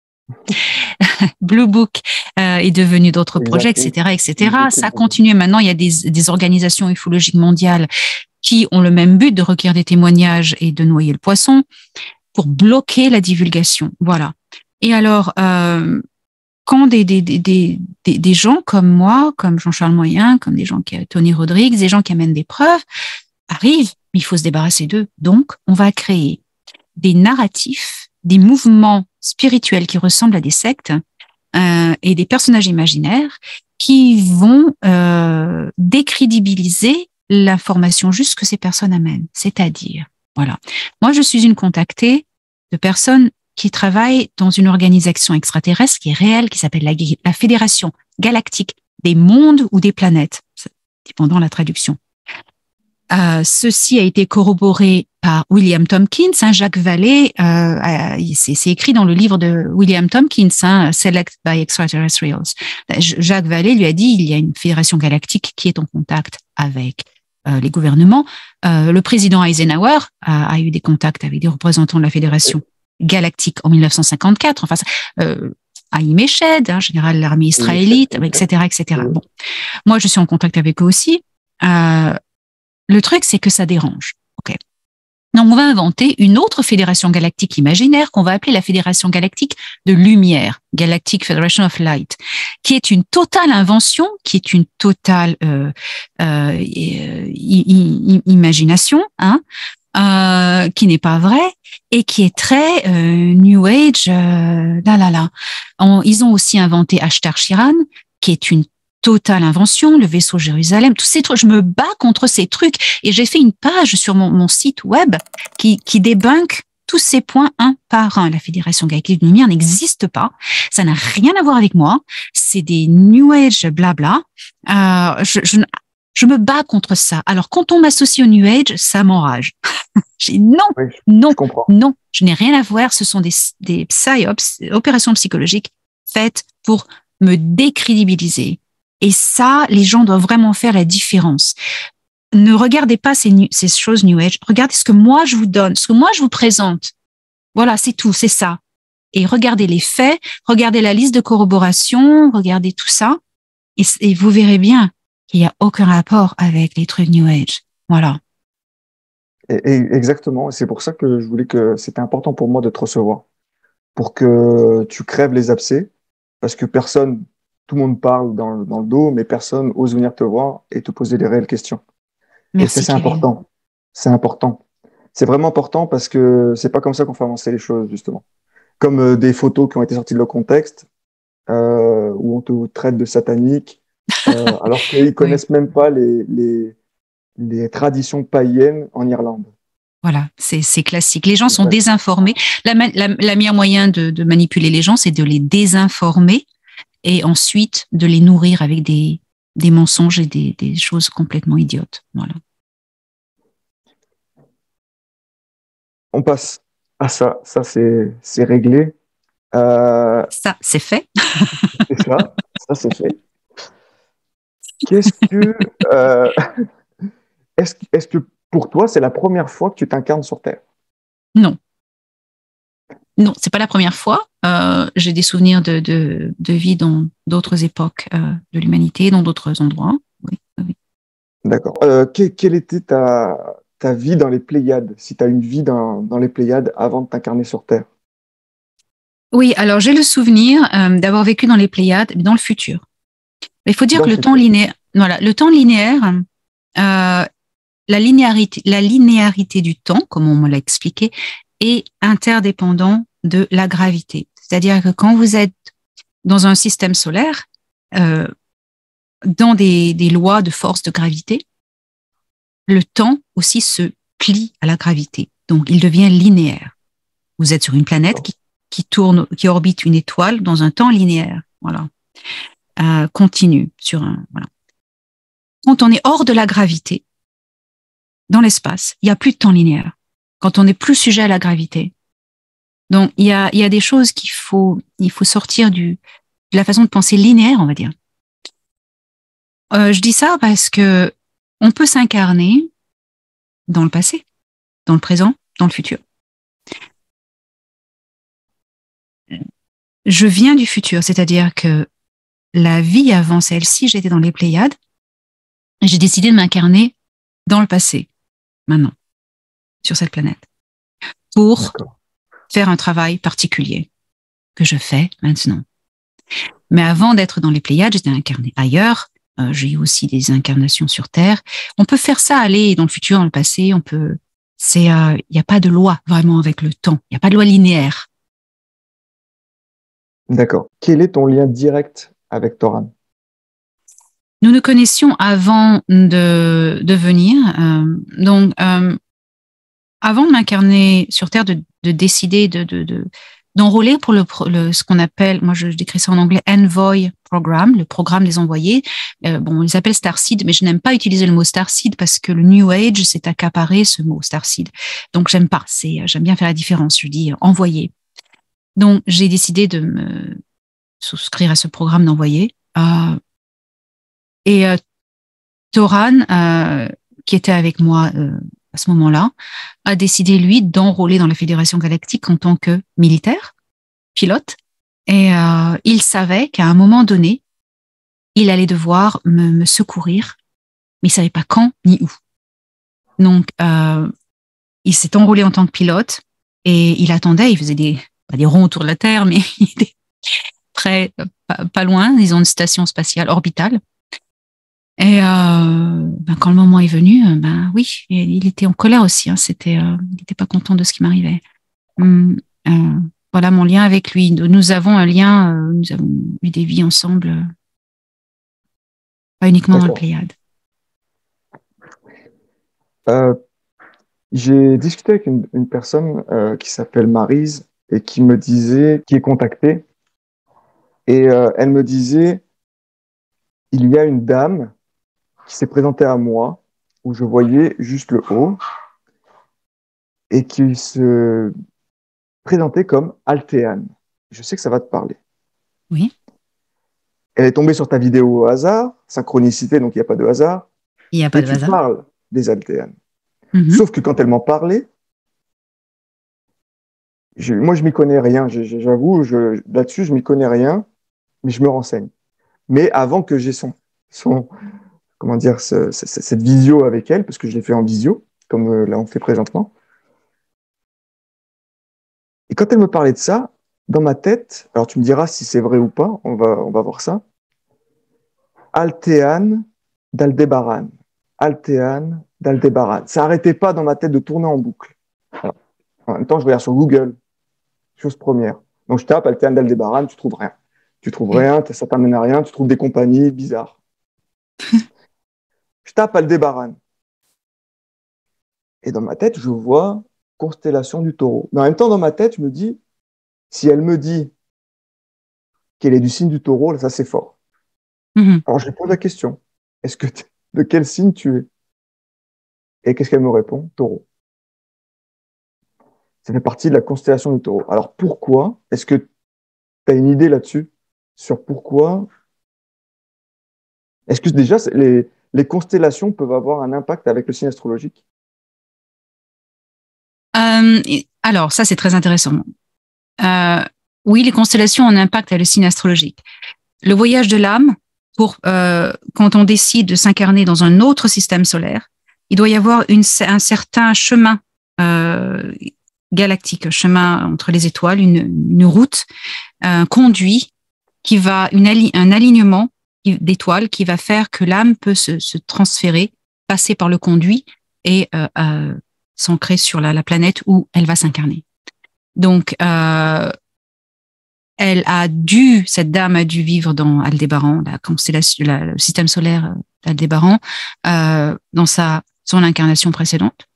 Blue Book euh, est devenu d'autres projets, et cetera, et cetera. Ça continue maintenant. Il y a des, des organisations ufologiques mondiales qui ont le même but de recueillir des témoignages et de noyer le poisson pour bloquer la divulgation. Voilà. Et alors, euh, quand des, des, des, des, des gens comme moi, comme Jean-Charles Moyen, comme des gens qui Tony Rodrigues, des gens qui amènent des preuves, arrivent, il faut se débarrasser d'eux. Donc, on va créer des narratifs, des mouvements spirituels qui ressemblent à des sectes euh, et des personnages imaginaires qui vont euh, décrédibiliser l'information juste que ces personnes amènent. C'est-à-dire, voilà, moi je suis une contactée de personnes qui travaillent dans une organisation extraterrestre qui est réelle, qui s'appelle la, la Fédération Galactique des Mondes ou des Planètes, dépendant de la traduction. Euh, ceci a été corroboré par William Tompkins, hein, Jacques Vallée, euh, c'est, c'est écrit dans le livre de William Tompkins, hein, Select by Extraterrestrials. Jacques Vallée lui a dit, il y a une fédération galactique qui est en contact avec euh, les gouvernements. Euh, le président Eisenhower a, a eu des contacts avec des représentants de la fédération galactique en mille neuf cent cinquante-quatre. Enfin, euh, Haïm Eshed, hein, général de l'armée israélite, et cetera, et cetera. Bon, moi, je suis en contact avec eux aussi. Euh, le truc, c'est que ça dérange. Ok. Donc, on va inventer une autre fédération galactique imaginaire qu'on va appeler la Fédération galactique de lumière, Galactic Federation of Light, qui est une totale invention, qui est une totale euh, euh, i- i- imagination, hein, euh, qui n'est pas vraie et qui est très euh, New Age. Euh, là, là, là. On, ils ont aussi inventé Ashtar Shiran, qui est une totale invention, le vaisseau Jérusalem, tous ces trucs. Je me bats contre ces trucs et j'ai fait une page sur mon, mon site web qui, qui débunk tous ces points un par un. La Fédération galactique de lumière n'existe pas. Ça n'a rien à voir avec moi. C'est des New Age, blabla. Euh, je, je, je me bats contre ça. Alors, quand on m'associe au New Age, ça m'enrage. J'ai dit non, oui, non, je comprends. non. Je n'ai rien à voir. Ce sont des, des psyops, opérations psychologiques faites pour me décrédibiliser. Et ça, les gens doivent vraiment faire la différence. Ne regardez pas ces, ces choses New Age. Regardez ce que moi je vous donne, ce que moi je vous présente. Voilà, c'est tout, c'est ça. Et regardez les faits, regardez la liste de corroboration, regardez tout ça, et, et vous verrez bien qu'il n'y a aucun rapport avec les trucs New Age. Voilà. Et, et exactement. C'est pour ça que je voulais que c'était important pour moi de te recevoir, pour que tu crèves les abcès, parce que personne, tout le monde parle dans, dans le dos, mais personne ose venir te voir et te poser des réelles questions. Merci, et ça, c'est Kevin. important. C'est important. C'est vraiment important parce que c'est pas comme ça qu'on fait avancer les choses, justement. Comme euh, des photos qui ont été sorties de leur contexte, euh, où on te traite de satanique, euh, alors qu'ils connaissent même pas les, les, les traditions païennes en Irlande. Voilà, c'est, c'est classique. Les gens sont désinformés. La, la, la meilleure moyen de, de manipuler les gens, c'est de les désinformer et ensuite de les nourrir avec des, des mensonges et des, des choses complètement idiotes. Voilà. On passe à ça. Ça, c'est, c'est réglé. Euh, ça, c'est fait. c'est ça. Ça, c'est fait. Qu'est-ce que, euh, est-ce, est-ce que pour toi, c'est la première fois que tu t'incarnes sur Terre? Non. Non, c'est pas la première fois. Euh, j'ai des souvenirs de, de, de vie dans d'autres époques euh, de l'humanité, dans d'autres endroits. Oui, oui. D'accord. Euh, que, quelle était ta, ta vie dans les Pléiades, si tu as une vie dans, dans les Pléiades avant de t'incarner sur Terre? Oui, alors j'ai le souvenir euh, d'avoir vécu dans les Pléiades, mais dans le futur. Mais il faut dire dans que le, le temps linéaire, voilà, le temps linéaire, euh, la linéarité, la linéarité du temps, comme on me l'a expliqué, est interdépendant de la gravité. C'est-à-dire que quand vous êtes dans un système solaire, euh, dans des, des lois de force de gravité, le temps aussi se plie à la gravité. Donc, il devient linéaire. Vous êtes sur une planète qui, qui tourne, qui orbite une étoile dans un temps linéaire. Voilà. Euh, continu sur un, voilà. Quand on est hors de la gravité, dans l'espace, il n'y a plus de temps linéaire. Quand on n'est plus sujet à la gravité. Donc, il y a, il y a des choses qu'il faut, il faut sortir du, de la façon de penser linéaire, on va dire. Euh, je dis ça parce que on peut s'incarner dans le passé, dans le présent, dans le futur. Je viens du futur, c'est-à-dire que la vie avant celle-ci, j'étais dans les Pléiades, et j'ai décidé de m'incarner dans le passé, maintenant, sur cette planète, pour D'accord. faire un travail particulier que je fais maintenant. Mais avant d'être dans les Pléiades, j'étais incarnée ailleurs. Euh, j'ai eu aussi des incarnations sur Terre. On peut faire ça, aller dans le futur, dans le passé. On peut. C'est, il euh, n'y a pas de loi vraiment avec le temps. Il n'y a pas de loi linéaire. D'accord. Quel est ton lien direct avec Toran? Nous nous connaissions avant de, de venir. Euh, donc, euh, avant de m'incarner sur Terre, de, de décider de, de, de, d'enrôler pour le, le, ce qu'on appelle, moi je décris ça en anglais, envoy Program, le programme des envoyés. Euh, bon, ils s'appellent Starseed, mais je n'aime pas utiliser le mot Starseed parce que le New Age s'est accaparé ce mot Starseed. Donc j'aime pas. C'est, j'aime bien faire la différence. Je dis euh, envoyé. Donc j'ai décidé de me souscrire à ce programme d'envoyés. Euh, et euh, Toran, euh, qui était avec moi euh, à ce moment-là, a décidé, lui, d'enrôler dans la Fédération Galactique en tant que militaire, pilote. Et euh, il savait qu'à un moment donné, il allait devoir me, me secourir, mais il savait pas quand ni où. Donc, euh, il s'est enrôlé en tant que pilote et il attendait, il faisait des, pas des ronds autour de la Terre, mais il était très, pas, pas loin, disons une station spatiale orbitale. Et euh, ben, quand le moment est venu, ben oui, il était en colère aussi. Hein, c'était, euh, il n'était pas content de ce qui m'arrivait. Hum, euh, voilà mon lien avec lui. Nous avons un lien, euh, nous avons eu des vies ensemble, euh, pas uniquement D'accord. dans le Pléiade. Euh, j'ai discuté avec une, une personne euh, qui s'appelle Maryse et qui me disait, qui est contactée, et euh, elle me disait, il y a une dame qui s'est présentée à moi, où je voyais juste le haut, et qui se présentait comme Altéane. Je sais que ça va te parler. Oui. Elle est tombée sur ta vidéo au hasard, synchronicité, donc il n'y a pas de hasard. Il n'y a pas et de tu hasard. parles des Altéanes. Mm-hmm. Sauf que quand elle m'en parlait, je, moi je m'y connais rien, je, je, j'avoue, je, là-dessus je m'y connais rien, mais je me renseigne. Mais avant que j'ai son... son comment dire, ce, ce, cette visio avec elle, parce que je l'ai fait en visio, comme euh, là on fait présentement. Et quand elle me parlait de ça, dans ma tête, alors tu me diras si c'est vrai ou pas, on va, on va voir ça. Altéane d'Aldébaran. Altéane d'Aldébaran. Ça n'arrêtait pas dans ma tête de tourner en boucle. Alors, en même temps, je regarde sur Google, chose première. Donc je tape Altéane d'Aldébaran, tu trouves rien. Tu trouves rien, ça t'amène à rien, tu trouves des compagnies bizarres. Je tape Aldébaran. Et dans ma tête, je vois constellation du Taureau. Mais en même temps, dans ma tête, je me dis, si elle me dit qu'elle est du signe du Taureau, là, ça c'est fort. Mm-hmm. Alors je lui pose la question, est-ce que t- de quel signe tu es? Et qu'est-ce qu'elle me répond? Taureau. Ça fait partie de la constellation du Taureau. Alors pourquoi? Est-ce que tu as une idée là-dessus? Sur pourquoi? Est-ce que déjà, les, les constellations peuvent avoir un impact avec le signe astrologique? Euh, alors, ça, c'est très intéressant. Euh, oui, les constellations ont un impact avec le signe astrologique. Le voyage de l'âme, pour euh, quand on décide de s'incarner dans un autre système solaire, il doit y avoir une, un certain chemin euh, galactique, un chemin entre les étoiles, une, une route, un conduit qui va, une ali- un alignement d'étoiles qui va faire que l'âme peut se, se transférer, passer par le conduit et euh, euh, s'ancrer sur la, la planète où elle va s'incarner. Donc, euh, elle a dû, cette dame a dû vivre dans Aldébaran, la constellation, la, le système solaire d'Aldébaran, euh, dans sa son incarnation précédente.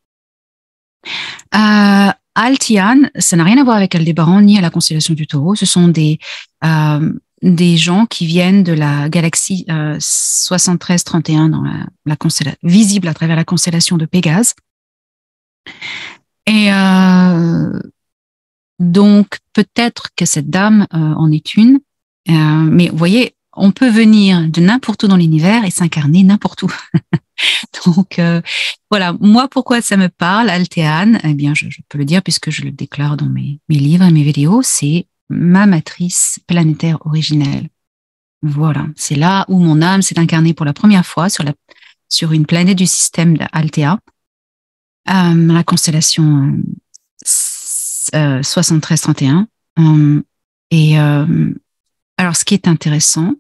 Euh, Altéane, ça n'a rien à voir avec Aldébaran ni à la constellation du Taureau. Ce sont des euh, des gens qui viennent de la galaxie euh, soixante-treize trente et un, dans la, la constellation visible à travers la constellation de Pégase. Et euh, donc, peut-être que cette dame euh, en est une, euh, mais vous voyez, on peut venir de n'importe où dans l'univers et s'incarner n'importe où. Donc, euh, voilà, moi, pourquoi ça me parle, Altéane? Eh bien, je, je peux le dire puisque je le déclare dans mes, mes livres et mes vidéos, c'est ma matrice planétaire originelle. Voilà, c'est là où mon âme s'est incarnée pour la première fois sur, la, sur une planète du système d'Altéa. Euh, la constellation euh, soixante-treize trente et un. Euh, et euh, alors, ce qui est intéressant,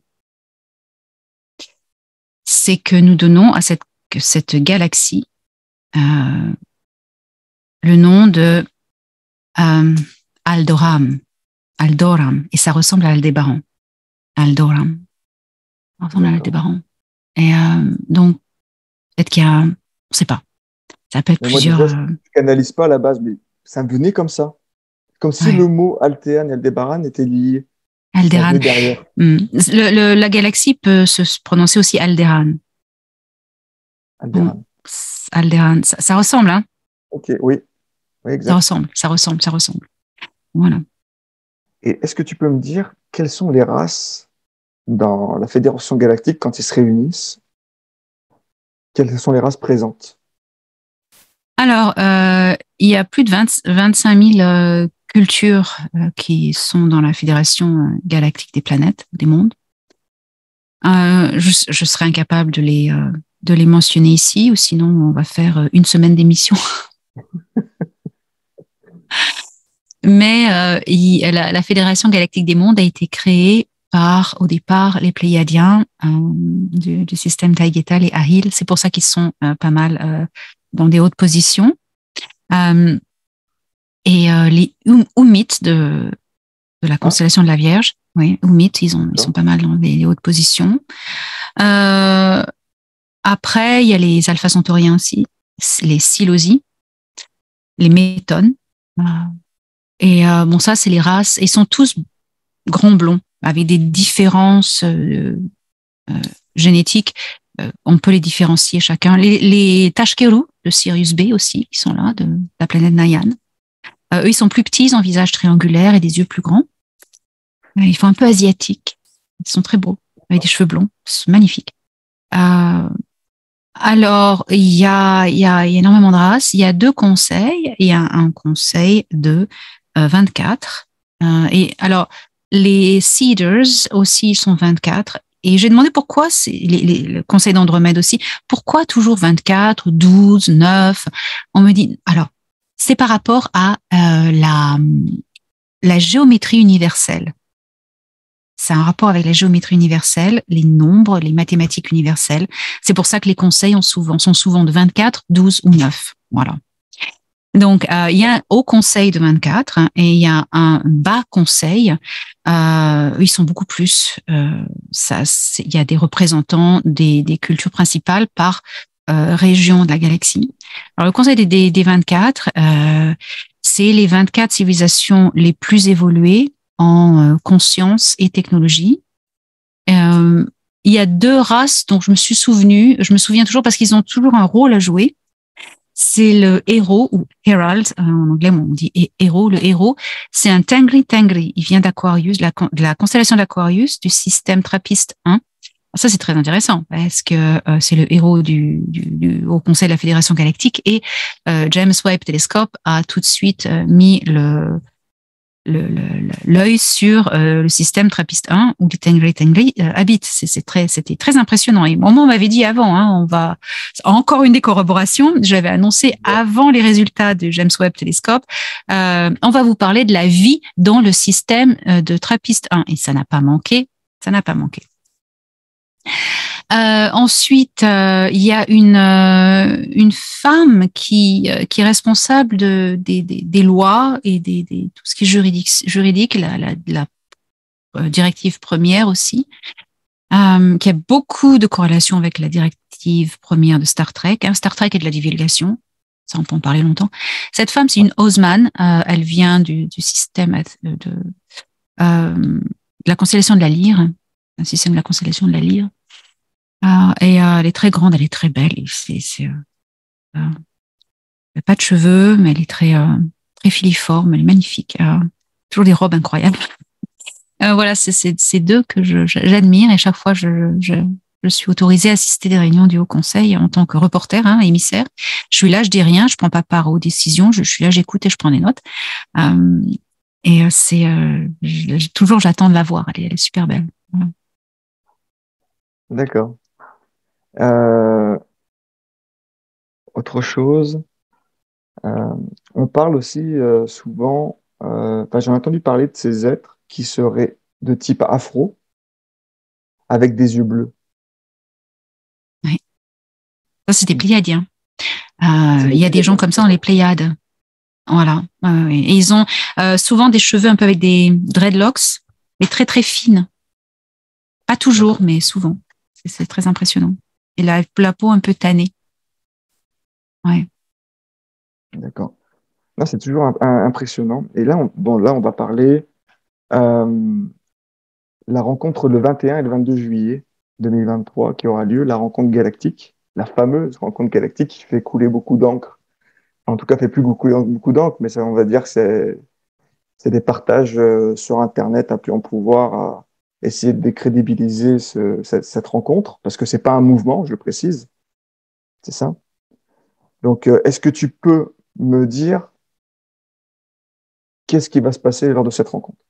c'est que nous donnons à cette, que cette galaxie euh, le nom de euh, Aldoram. Aldoram. Et ça ressemble à Aldébaran. Aldoram. Ça ressemble à Aldébaran. Et euh, donc, peut-être qu'il y a, on ne sait pas. Ça peut être mais plusieurs. Moi, déjà, je ne canalise pas à la base, mais ça me venait comme ça. Comme si Ouais. le mot Altéane et Aldébaran étaient liés. Alderan. Derrière. Mm. Le, le, la galaxie peut se prononcer aussi Alderan. Alderan. Mm. Alderan. Ça, ça ressemble, hein? Ok, oui. Oui, exact. Ça ressemble, ça ressemble, ça ressemble. Voilà. Et est-ce que tu peux me dire quelles sont les races dans la Fédération Galactique quand ils se réunissent? Quelles sont les races présentes? Alors, euh, il y a plus de vingt, vingt-cinq mille euh, cultures euh, qui sont dans la Fédération Galactique des planètes, des mondes. Euh, je, je serais incapable de les, euh, de les mentionner ici, ou sinon on va faire une semaine d'émission. Mais euh, il, la, la Fédération Galactique des mondes a été créée par, au départ, les Pléiadiens euh, du, du système Taïgeta, les Ahil. C'est pour ça qu'ils sont euh, pas mal euh, dans des hautes positions. Euh, et euh, les Oumites de, de la constellation de la Vierge, oui, Oumites, ils, ont, ils sont pas mal dans les, les hautes positions. Euh, après, il y a les Alpha Centauriens aussi, les Silosi, les Métones. Euh, et euh, bon, ça, c'est les races. Ils sont tous grands blonds, avec des différences euh, euh, génétiques. Euh, on peut les différencier chacun. Les, les Tashkeru de Sirius B aussi, qui sont là, de, de la planète Nayan. Euh, eux, ils sont plus petits, ils ont un visage triangulaire et des yeux plus grands. Euh, ils font un peu asiatiques. Ils sont très beaux, avec des cheveux blonds. C'est magnifique. Euh, alors, il y a, il y, a, il y a énormément de races. Il y a deux conseils. Il y a un conseil de euh, vingt-quatre. Euh, et alors, les Seeders aussi sont vingt-quatre. Et j'ai demandé pourquoi, c'est les, les, le conseil d'Andromède aussi, pourquoi toujours vingt-quatre, douze, neuf? On me dit, alors, c'est par rapport à euh, la, la géométrie universelle. C'est un rapport avec la géométrie universelle, les nombres, les mathématiques universelles. C'est pour ça que les conseils ont souvent, sont souvent de vingt-quatre, douze ou neuf. Voilà. Donc, euh, il y a un haut conseil de vingt-quatre hein, et il y a un bas conseil. Euh, ils sont beaucoup plus. Euh, ça, il y a des représentants des, des cultures principales par euh, région de la galaxie. Alors, le conseil des, des, des vingt-quatre, euh, c'est les vingt-quatre civilisations les plus évoluées en euh, conscience et technologie. Euh, il y a deux races dont je me suis souvenu, je me souviens toujours parce qu'ils ont toujours un rôle à jouer. C'est le héros ou Herald, en anglais on dit héros, le héros, c'est un Tengri Tengri, il vient d'Aquarius, de la, de la constellation d'Aquarius, du système Trappist un. Ça c'est très intéressant parce que euh, c'est le héros du, du, du Haut Conseil de la Fédération Galactique et euh, James Webb Telescope a tout de suite euh, mis le l'œil sur euh, le système Trappist un où les Tengri Tengri euh, habitent. C'est, c'est très, c'était très impressionnant. Et moi, on m'avait dit avant, hein, on va encore une des corroborations. J'avais annoncé avant les résultats du James Webb Telescope, euh, on va vous parler de la vie dans le système euh, de Trappist un. Et ça n'a pas manqué. Ça n'a pas manqué. Euh, ensuite, euh, il y a une euh, une femme qui euh, qui est responsable de des des, des lois et des, des tout ce qui est juridique juridique la la, la euh, directive première aussi, euh, qui a beaucoup de corrélations avec la directive première de Star Trek. Hein. Star Trek est de la divulgation, ça on peut en parler longtemps. Cette femme, c'est une Osman, euh, elle vient du du système de de, euh, de la constellation de la Lyre, un système de la constellation de la Lyre. Ah, et euh, elle est très grande, elle est très belle. C'est, c'est, euh, euh, elle n'a pas de cheveux, mais elle est très, euh, très filiforme, elle est magnifique. Euh, toujours des robes incroyables. Euh, voilà, c'est, c'est, c'est deux que je, j'admire et chaque fois je, je, je suis autorisée à assister des réunions du Haut Conseil en tant que reporter, hein, émissaire. Je suis là, je dis rien, je prends pas part aux décisions, je, je suis là, j'écoute et je prends des notes. Euh, et c'est euh, je, toujours j'attends de la voir, elle est, elle est super belle. Voilà. D'accord. Euh, autre chose, euh, on parle aussi euh, souvent, euh, enfin, j'ai entendu parler de ces êtres qui seraient de type afro, avec des yeux bleus. Oui. Ça, c'est des Pléiadiens. Euh, il y a des gens comme ça dans les Pléiades. Voilà. Euh, et ils ont euh, souvent des cheveux un peu avec des dreadlocks, mais très très fines. Pas toujours, mais souvent. C'est, c'est très impressionnant. Et la, la peau un peu tannée. Ouais. D'accord. Là, c'est toujours un, un, impressionnant. Et là, on, bon, là, on va parler euh, la rencontre le vingt et un et le vingt-deux juillet deux mille vingt-trois qui aura lieu, la rencontre galactique, la fameuse rencontre galactique qui fait couler beaucoup d'encre. En tout cas, fait plus beaucoup, beaucoup d'encre, mais ça, on va dire que c'est, c'est des partages euh, sur Internet à plus en pouvoir, à essayer de décrédibiliser ce, cette, cette rencontre, parce que c'est pas un mouvement, je le précise. C'est ça. Donc, euh, est-ce que tu peux me dire qu'est-ce qui va se passer lors de cette rencontre?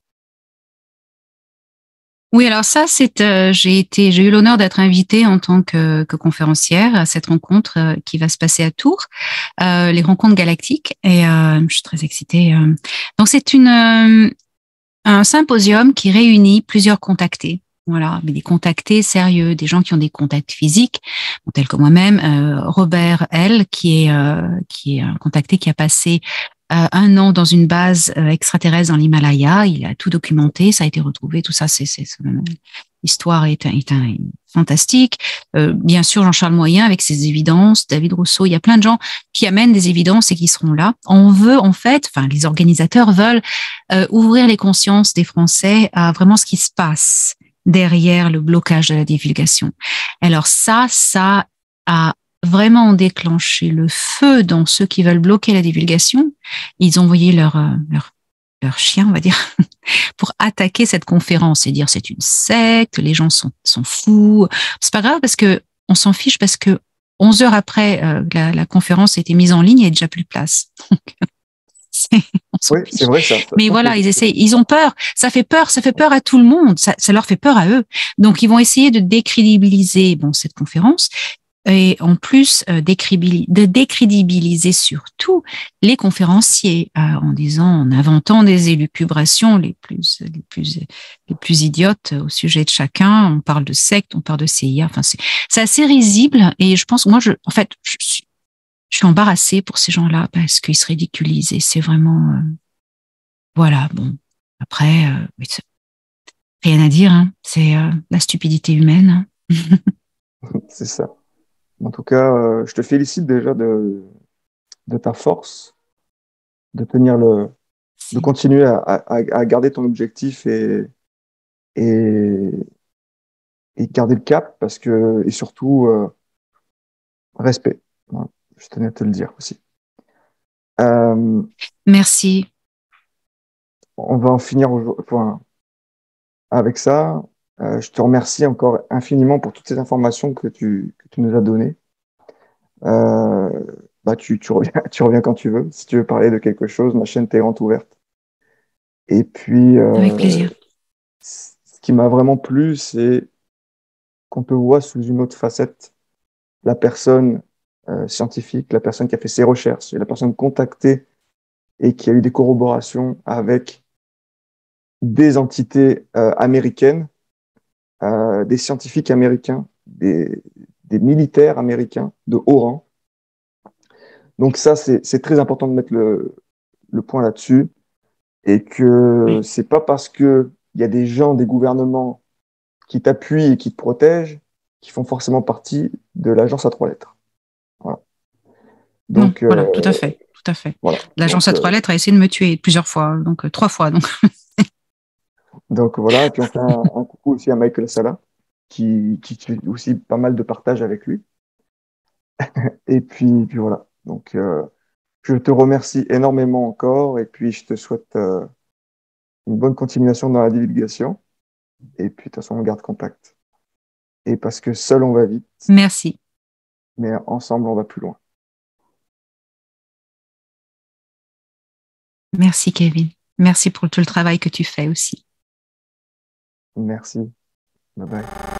Oui, alors ça, c'est, euh, j'ai été, j'ai eu l'honneur d'être invitée en tant que, que conférencière à cette rencontre euh, qui va se passer à Tours, euh, les rencontres galactiques, et euh, je suis très excitée. Euh. Donc c'est une euh, un symposium qui réunit plusieurs contactés. Voilà, mais des contactés sérieux, des gens qui ont des contacts physiques, bon, tels que moi-même, euh, Robert L, qui est euh, qui est un contacté qui a passé Euh, un an dans une base euh, extraterrestre dans l'Himalaya. Il a tout documenté, ça a été retrouvé, tout ça, c'est, c'est, c'est l'histoire est, est, est fantastique. Euh, bien sûr, Jean-Charles Moyen avec ses évidences, David Rousseau, il y a plein de gens qui amènent des évidences et qui seront là. On veut, en fait, enfin, les organisateurs veulent euh, ouvrir les consciences des Français à vraiment ce qui se passe derrière le blocage de la divulgation. Alors ça, ça a vraiment déclenché le feu dans ceux qui veulent bloquer la divulgation. Ils ont envoyé leur, leur, leur chien, on va dire, pour attaquer cette conférence et dire c'est une secte, les gens sont, sont fous. C'est pas grave parce que on s'en fiche parce que onze heures après euh, la, la conférence a été mise en ligne, il n'y a déjà plus de place. C'est, oui, c'est vrai ça. Mais voilà, ils essaient, ils ont peur. Ça fait peur, ça fait peur à tout le monde. Ça, ça leur fait peur à eux. Donc ils vont essayer de décrédibiliser bon cette conférence. Et en plus euh, de décrédibiliser surtout les conférenciers euh, en disant, en inventant des élucubrations les plus, les plus, les plus idiotes au sujet de chacun. On parle de secte, on parle de C I A. Enfin, c'est, c'est assez risible. Et je pense, moi, je, en fait, je suis, je suis embarrassée pour ces gens-là parce qu'ils se ridiculisent. Et c'est vraiment, euh, voilà. Bon, après, euh, rien à dire. Hein, c'est euh, la stupidité humaine. C'est ça. En tout cas, euh, je te félicite déjà de, de ta force, de tenir le, de continuer à, à, à garder ton objectif et, et, et garder le cap parce que, et surtout, euh, respect. Voilà. Je tenais à te le dire aussi. Euh, Merci. On va en finir enfin, avec ça. Euh, je te remercie encore infiniment pour toutes ces informations que tu, que tu nous as données. Euh, bah tu, tu, reviens, tu reviens quand tu veux. Si tu veux parler de quelque chose, ma chaîne t'est grande ouverte. Et puis, euh, avec plaisir. Ce qui m'a vraiment plu, c'est qu'on te voit sous une autre facette. La personne euh, scientifique, la personne qui a fait ses recherches, la personne contactée et qui a eu des corroborations avec des entités euh, américaines, euh, des scientifiques américains, des, des militaires américains de haut rang. Donc ça, c'est, c'est très important de mettre le, le point là-dessus et que c'est pas parce que il y a des gens, des gouvernements qui t'appuient et qui te protègent qui font forcément partie de l'agence à trois lettres. Voilà. Donc, non, voilà, euh, tout à fait, tout à fait. Voilà. L'agence donc, à trois euh, lettres a essayé de me tuer plusieurs fois, donc euh, trois fois. Donc. donc voilà, et puis on fait un, un coucou aussi à Michael Sala, qui, qui fait aussi pas mal de partage avec lui. et puis, puis voilà. Donc, euh, je te remercie énormément encore, et puis je te souhaite euh, une bonne continuation dans la divulgation. Et puis, de toute façon, on garde contact. Et parce que seul, on va vite. Merci. Mais ensemble, on va plus loin. Merci, Kevin. Merci pour tout le travail que tu fais aussi. Merci. Bye bye.